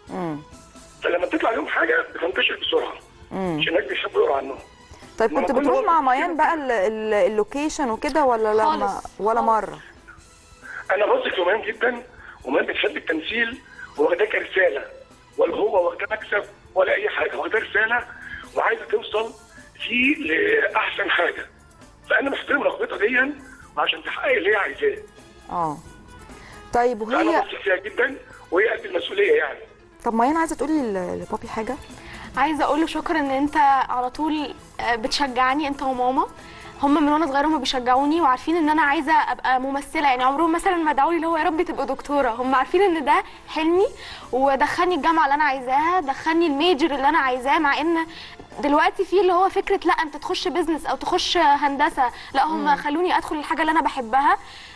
فلما تطلع لهم حاجه بتنتشر بسرعه. عشان الناس بيحبوا يقروا عنهم. طيب كنت بتروح مع ميان بقى اللوكيشن وكده ولا لا؟ ولا مره؟ انا بثق في ميان جدا، وميان بتحب التمثيل واخداه كرساله، ولا هو واخداه مكسب ولا اي حاجه، واخداه رساله وعايزه توصل فيه لاحسن حاجه. فانا محترم رغبتها دي وعشان تحقق اللي هي عايزاه. طيب وهي انا بثق فيها جدا وهي قد المسؤوليه يعني. طب ميان عايزه تقولي لبابي حاجه؟ عايزه اقول له شكرا ان انت على طول بتشجعني انت وماما. هم من وانا صغيره هم بيشجعوني وعارفين ان انا عايزه ابقى ممثله، يعني عمرهم مثلا ما دعوا لي اللي هو يا رب تبقى دكتوره. هم عارفين ان ده حلمي، ودخلني الجامعه اللي انا عايزاها، دخلني الميجر اللي انا عايزاه، مع ان دلوقتي في اللي هو فكره لا انت تخش بيزنس او تخش هندسه، لا هم خلوني ادخل الحاجه اللي انا بحبها.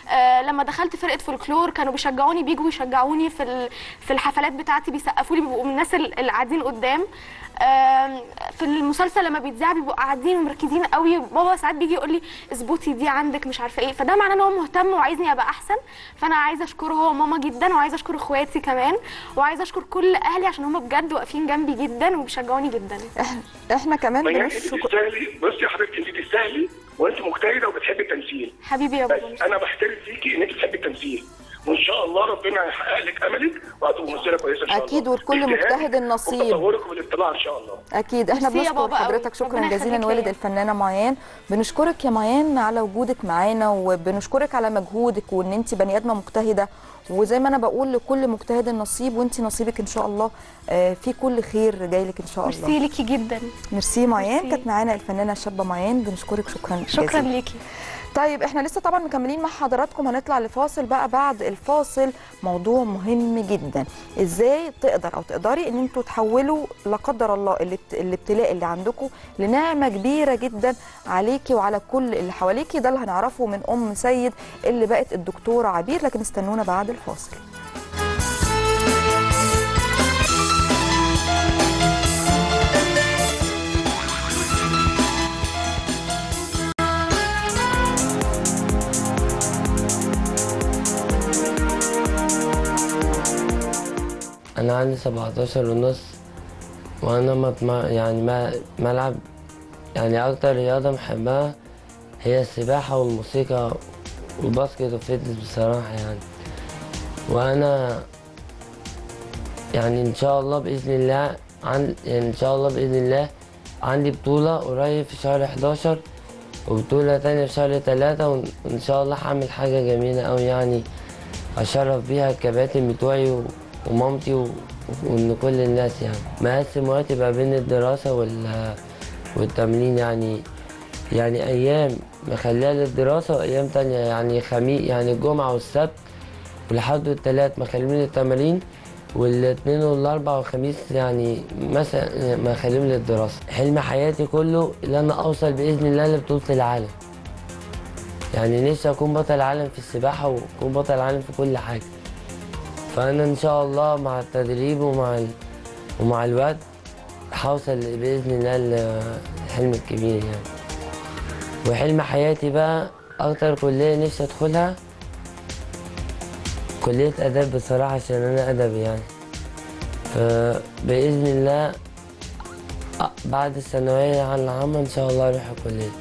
لما دخلت فرقه فولكلور كانوا بيشجعوني، بيجوا يشجعوني في الحفلات بتاعتي، بيسقفوا لي، بيبقوا من الناس اللي قاعدين قدام. في المسلسل لما بيتذاع بيبقوا قاعدين ومركزين قوي. بابا ساعات بيجي يقول لي اظبطي دي عندك مش عارفه ايه، فده معناه ان هو مهتم وعايزني ابقى احسن. فانا عايزه اشكره هو وماما جدا، وعايزه اشكر اخواتي كمان، وعايزه اشكر كل اهلي عشان هم بجد واقفين جنبي جدا وبيشجعوني جدا. احنا كمان انت تستاهلي. بصي يا حبيبتي انت تستاهلي، وانت مجتهده وبتحبي التمثيل. حبيبي يا بابا. بس انا بحترم فيكي ان انت بتحبي التمثيل، وان شاء الله ربنا هيحقق لك املك وهتبقى ممثله كويسه ان شاء الله. اكيد، والكل مجتهد النصيب. وتطورك والاطلاع ان شاء الله. اكيد. احنا بنشكر حضرتك شكرا جزيلا والد الفنانه ميان. بنشكرك يا ميان على وجودك معانا، وبنشكرك على مجهودك، وان انت بني ادمه مجتهده، وزي ما انا بقول لكل مجتهد النصيب، وانت نصيبك ان شاء الله في كل خير جاي لك ان شاء الله. ميرسي ليكي جدا. ميرسي ميان. كانت معانا الفنانه الشابه ميان، بنشكرك شكرا جزيلا. شكرا ليكي. طيب احنا لسه طبعا مكملين مع حضراتكم، هنطلع لفاصل بقى. بعد الفاصل موضوع مهم جدا، ازاي تقدر او تقدري ان انتوا تحولوا لا قدر الله الابتلاء اللي عندكم لنعمه كبيره جدا عليكي وعلى كل اللي حواليكي. ده اللي هنعرفه من ام سيد اللي بقت الدكتوره عبير، لكن استنونا بعد الفاصل. أنا عندي 17 ونص، وأنا ملعب يعني أكتر رياضة بحبها هي السباحة والموسيقى والباسكت والفيتنس بصراحة يعني. وأنا يعني إن شاء الله بإذن الله إن شاء الله بإذن الله عندي بطولة قريب في شهر 11 وبطولة تانية في شهر 3، وإن شاء الله هعمل حاجة جميلة أوي يعني أشرف بيها الكباتن بتوعي ومامتي وإن كل الناس يعني. مقسم وقتي بقى بين الدراسة والتمرين يعني أيام مخليها للدراسة وأيام تانية يعني يعني الجمعة والسبت والحد والتلات مخليهم للتمارين، والاثنين والاربع والخميس يعني مثلا مخليهم للدراسة. حلم حياتي كله إن أنا أوصل بإذن الله لبطولة العالم. يعني نفسي أكون بطل العالم في السباحة وأكون بطل العالم في كل حاجة. فأنا إن شاء الله مع التدريب ومع الوقت هوصل بإذن الله للحلم الكبير يعني. وحلم حياتي بقى أكتر كلية نفسي أدخلها كلية آداب بصراحة عشان أنا أدبي يعني. فبإذن الله بعد الثانوية العامة إن شاء الله أروح الكلية.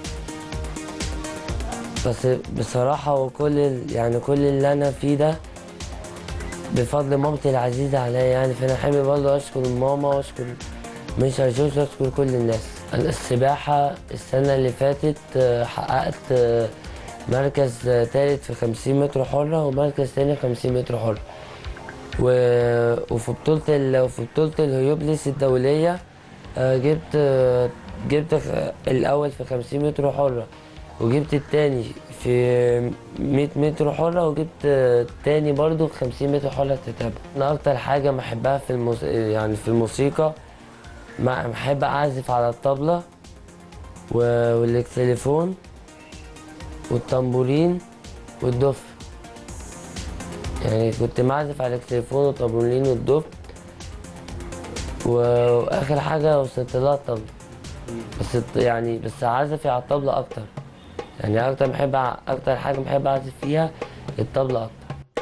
بس بصراحة وكل كل اللي أنا فيه ده بفضل مامتي العزيزة عليا يعني. فأنا حابب برضه أشكر ماما وأشكر مش هشوش أشكر كل الناس. السباحة السنة اللي فاتت حققت مركز ثالث في 50 متر حرة ومركز ثاني 50 متر حرة. وفي بطولة الهيوبليس الدولية جبت الأول في 50 متر حرة، وجبت الثاني في 100 متر حرة، وجبت الثاني برضو في 50 متر حرة تتابع. أنا أكتر حاجة بحبها في الموسيقى بحب أعزف على الطبلة والإكسليفون والطنبولين والدف. يعني كنت معزف على الإكسليفون والطنبولين والدف، وآخر حاجة وصلت لها الطبلة. بس عازفي على الطبلة أكتر يعني. أكتر حاجة بحب أعزف فيها الطبلة أكتر.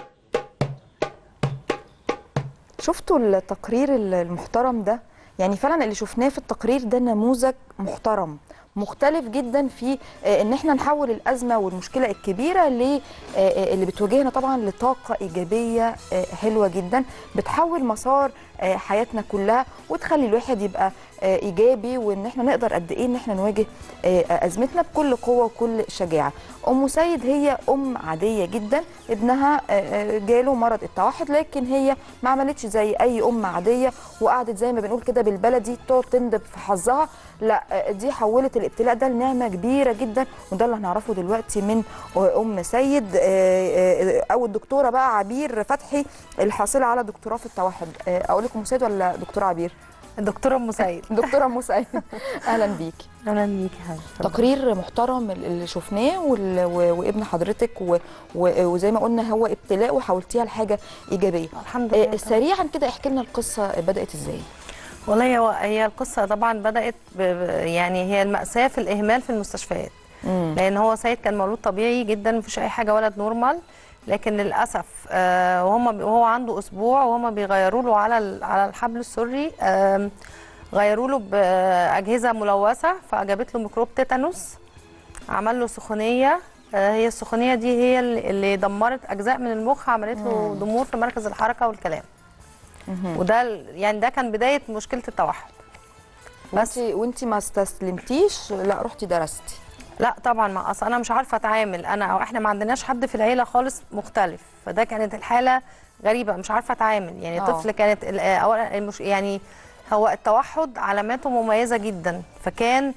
شفتوا التقرير المحترم ده؟ يعني فعلا اللي شفناه في التقرير ده نموذج محترم مختلف جدا في ان احنا نحول الازمه والمشكله الكبيره اللي بتواجهنا طبعا لطاقه ايجابيه حلوه جدا بتحول مسار حياتنا كلها وتخلي الواحد يبقى ايجابي، وان احنا نقدر قد ايه ان احنا نواجه ازمتنا بكل قوه وكل شجاعه. ام سيد هي ام عاديه جدا، ابنها جاله مرض التوحد، لكن هي ما عملتش زي اي ام عاديه وقعدت زي ما بنقول كده بالبلدي تقعد تندب في حظها. لا، دي حولت الابتلاء ده لنعمه كبيره جدا، وده اللي هنعرفه دلوقتي من ام سيد او الدكتوره بقى عبير فتحي الحاصله على دكتوراه في التوحد. اقول لكم ام سيد ولا دكتوره عبير؟ الدكتوره ام سيد. دكتوره ام سيد اهلا بيكي. اهلا بيكي يا حبيبتي. تقرير محترم اللي شفناه وابن حضرتك وزي ما قلنا هو ابتلاء وحولتيها لحاجه ايجابيه. الحمد لله. سريعا كده احكي لنا القصه بدات ازاي؟ والله هي القصه طبعا بدات يعني هي المأساة في الاهمال في المستشفيات. لان هو سيد كان مولود طبيعي جدا، مفيش اي حاجه ولد نورمال، لكن للاسف وهو عنده اسبوع وهم بيغيروا له على الحبل السري، غيروا له باجهزه ملوثه فجابت له ميكروب تيتانوس، عمل له سخونيه. هي السخونيه دي هي اللي دمرت اجزاء من المخ، عملت له ضمور في مركز الحركه والكلام. وده يعني ده كان بدايه مشكله التوحد. بس وانتي ما استسلمتيش، لا رحتي درستي؟ لا طبعا، ما اصل انا مش عارفه اتعامل، انا او احنا ما عندناش حد في العيله خالص مختلف، فده كانت الحاله غريبه، مش عارفه اتعامل يعني. طفل كانت اولا يعني هو التوحد علاماته مميزه جدا، فكان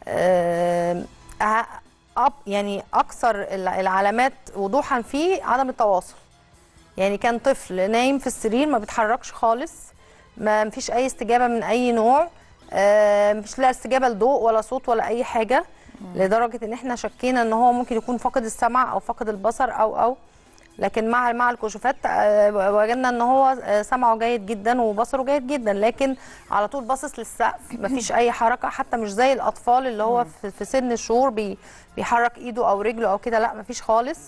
يعني اكثر العلامات وضوحا فيه عدم التواصل. يعني كان طفل نايم في السرير ما بيتحركش خالص، ما فيش اي استجابه من اي نوع، مش لا استجابه لضوء ولا صوت ولا اي حاجه، لدرجه ان احنا شكينا ان هو ممكن يكون فاقد السمع او فاقد البصر او لكن مع الكشوفات وجدنا ان هو سمعه جيد جدا وبصره جيد جدا، لكن على طول باصص للسقف، مفيش اي حركه، حتى مش زي الاطفال اللي هو في سن الشهور بيحرك ايده او رجله او كده، لا مفيش خالص.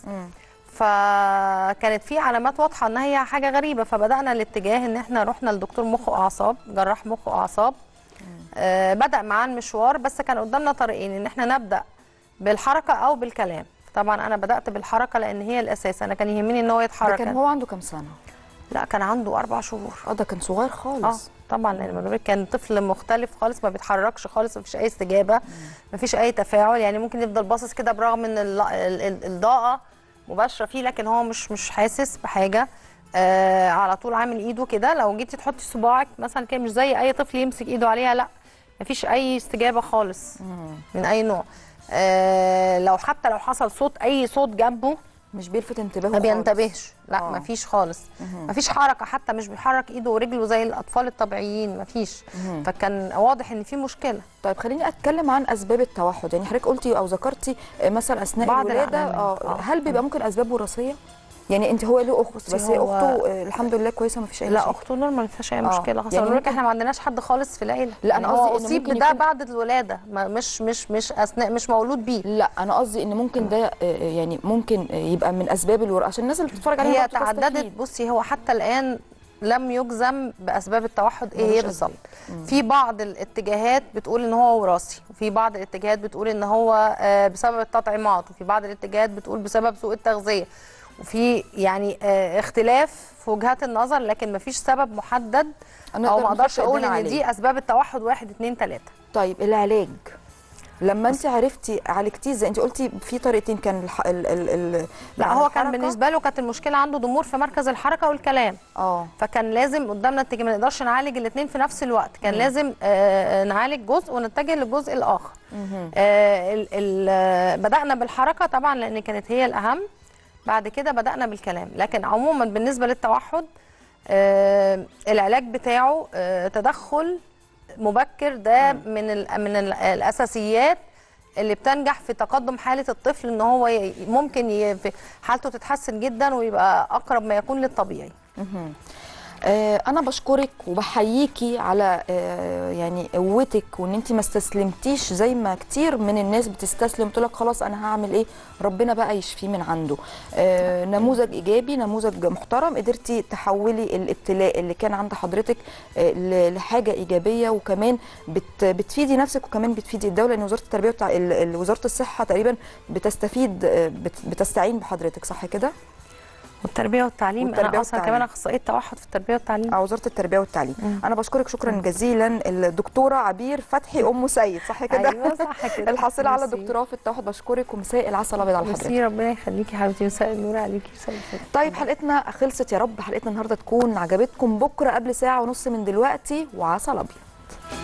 فكانت في علامات واضحه ان هي حاجه غريبه، فبدانا الاتجاه ان احنا رحنا لدكتور مخ واعصاب، جراح مخ واعصاب. بدأ معاه المشوار، بس كان قدامنا طريقين، ان احنا نبدأ بالحركة او بالكلام. طبعا انا بدأت بالحركة لان هي الاساس، انا كان يهمني ان هو يتحرك. كان هو عنده كام سنة؟ لا كان عنده 4 شهور. ده كان صغير خالص. طبعا لان كان طفل مختلف خالص، ما بيتحركش خالص، ما فيش اي استجابة، ما فيش اي تفاعل، يعني ممكن يفضل باصص كده برغم ان الإضاءة مباشرة فيه، لكن هو مش حاسس بحاجة. على طول عامل ايده كده، لو جيتي تحطي صباعك مثلا كده مش زي اي طفل يمسك ايده عليها، لا مفيش اي استجابه خالص من اي نوع. لو حصل صوت، اي صوت جنبه مش بيلفت انتباهه، ما بينتبهش، لا مفيش خالص. مفيش حركه، حتى مش بيحرك ايده ورجله زي الاطفال الطبيعيين، مفيش. فكان واضح ان في مشكله. طيب خليني اتكلم عن اسباب التوحد. يعني حضرتك قلتي او ذكرتي مثلا اثناء الولاده، هل بيبقى ممكن اسباب وراثيه؟ يعني انت هو له اخت، بس هي اخته الحمد لله كويسه، ما فيش اي مشكله. لا اخته نورمال، ما فيهاش اي مشكله خالص. يعني احنا ما عندناش حد خالص في العيله. لا انا قصدي اصيب بده بعد الولاده، مش اثناء، مش مولود بيه. لا انا قصدي ان ممكن ده يعني ممكن يبقى من اسباب الوراثه، عشان الناس اللي بتتفرج عليها هي تعددت. بصي هو حتى الان لم يجزم باسباب التوحد ايه هي بالظبط. في بعض الاتجاهات بتقول ان هو وراثي، وفي بعض الاتجاهات بتقول ان هو بسبب التطعيمات، وفي بعض الاتجاهات بتقول بسبب سوء التغذيه، وفي يعني اختلاف في وجهات النظر، لكن مفيش سبب محدد او ما اقدرش اقول ان دي اسباب التوحد 1 2 3. طيب العلاج لما انت عرفتي عالجتيه ازاي؟ انت قلتي في طريقتين، كان لا هو كان بالنسبه له كانت المشكله عنده ضمور في مركز الحركه والكلام. فكان لازم قدامنا اتجاه، ما نقدرش نعالج الاثنين في نفس الوقت، كان لازم نعالج جزء ونتجه للجزء الاخر. بدانا بالحركه طبعا لان كانت هي الاهم، بعد كده بدأنا بالكلام. لكن عموما بالنسبة للتوحد العلاج بتاعه تدخل مبكر، ده من الأساسيات اللي بتنجح في تقدم حالة الطفل، ان هو ممكن حالته تتحسن جدا ويبقى أقرب ما يكون للطبيعي. انا بشكرك وبحييكي على يعني قوتك، وان انت ما استسلمتيش زي ما كتير من الناس بتستسلم، تقول لك خلاص انا هعمل ايه، ربنا بقى يشفيه من عنده. نموذج ايجابي، نموذج محترم، قدرتي تحولي الابتلاء اللي كان عند حضرتك لحاجه ايجابيه، وكمان بتفيدي نفسك وكمان بتفيدي الدوله، لان وزاره التربيه وزاره الصحه تقريبا بتستعين بحضرتك، صح كده؟ والتربيه والتعليم. انا اصلا كمان اخصائيه توحد في التربيه والتعليم. وزاره التربيه والتعليم. انا بشكرك شكرا جزيلا الدكتوره عبير فتحي ام سيد، صح كده؟ ايوه صح كده. الحاصله على دكتوراه في التوحد. بشكرك ومساء العسل الابيض على حضرتك. ميرسي، ربنا يخليكي حبيبتي، مساء النور عليكي. طيب حلقتنا خلصت، يا رب حلقتنا النهارده تكون عجبتكم. بكره قبل ساعه ونص من دلوقتي وعسل ابيض.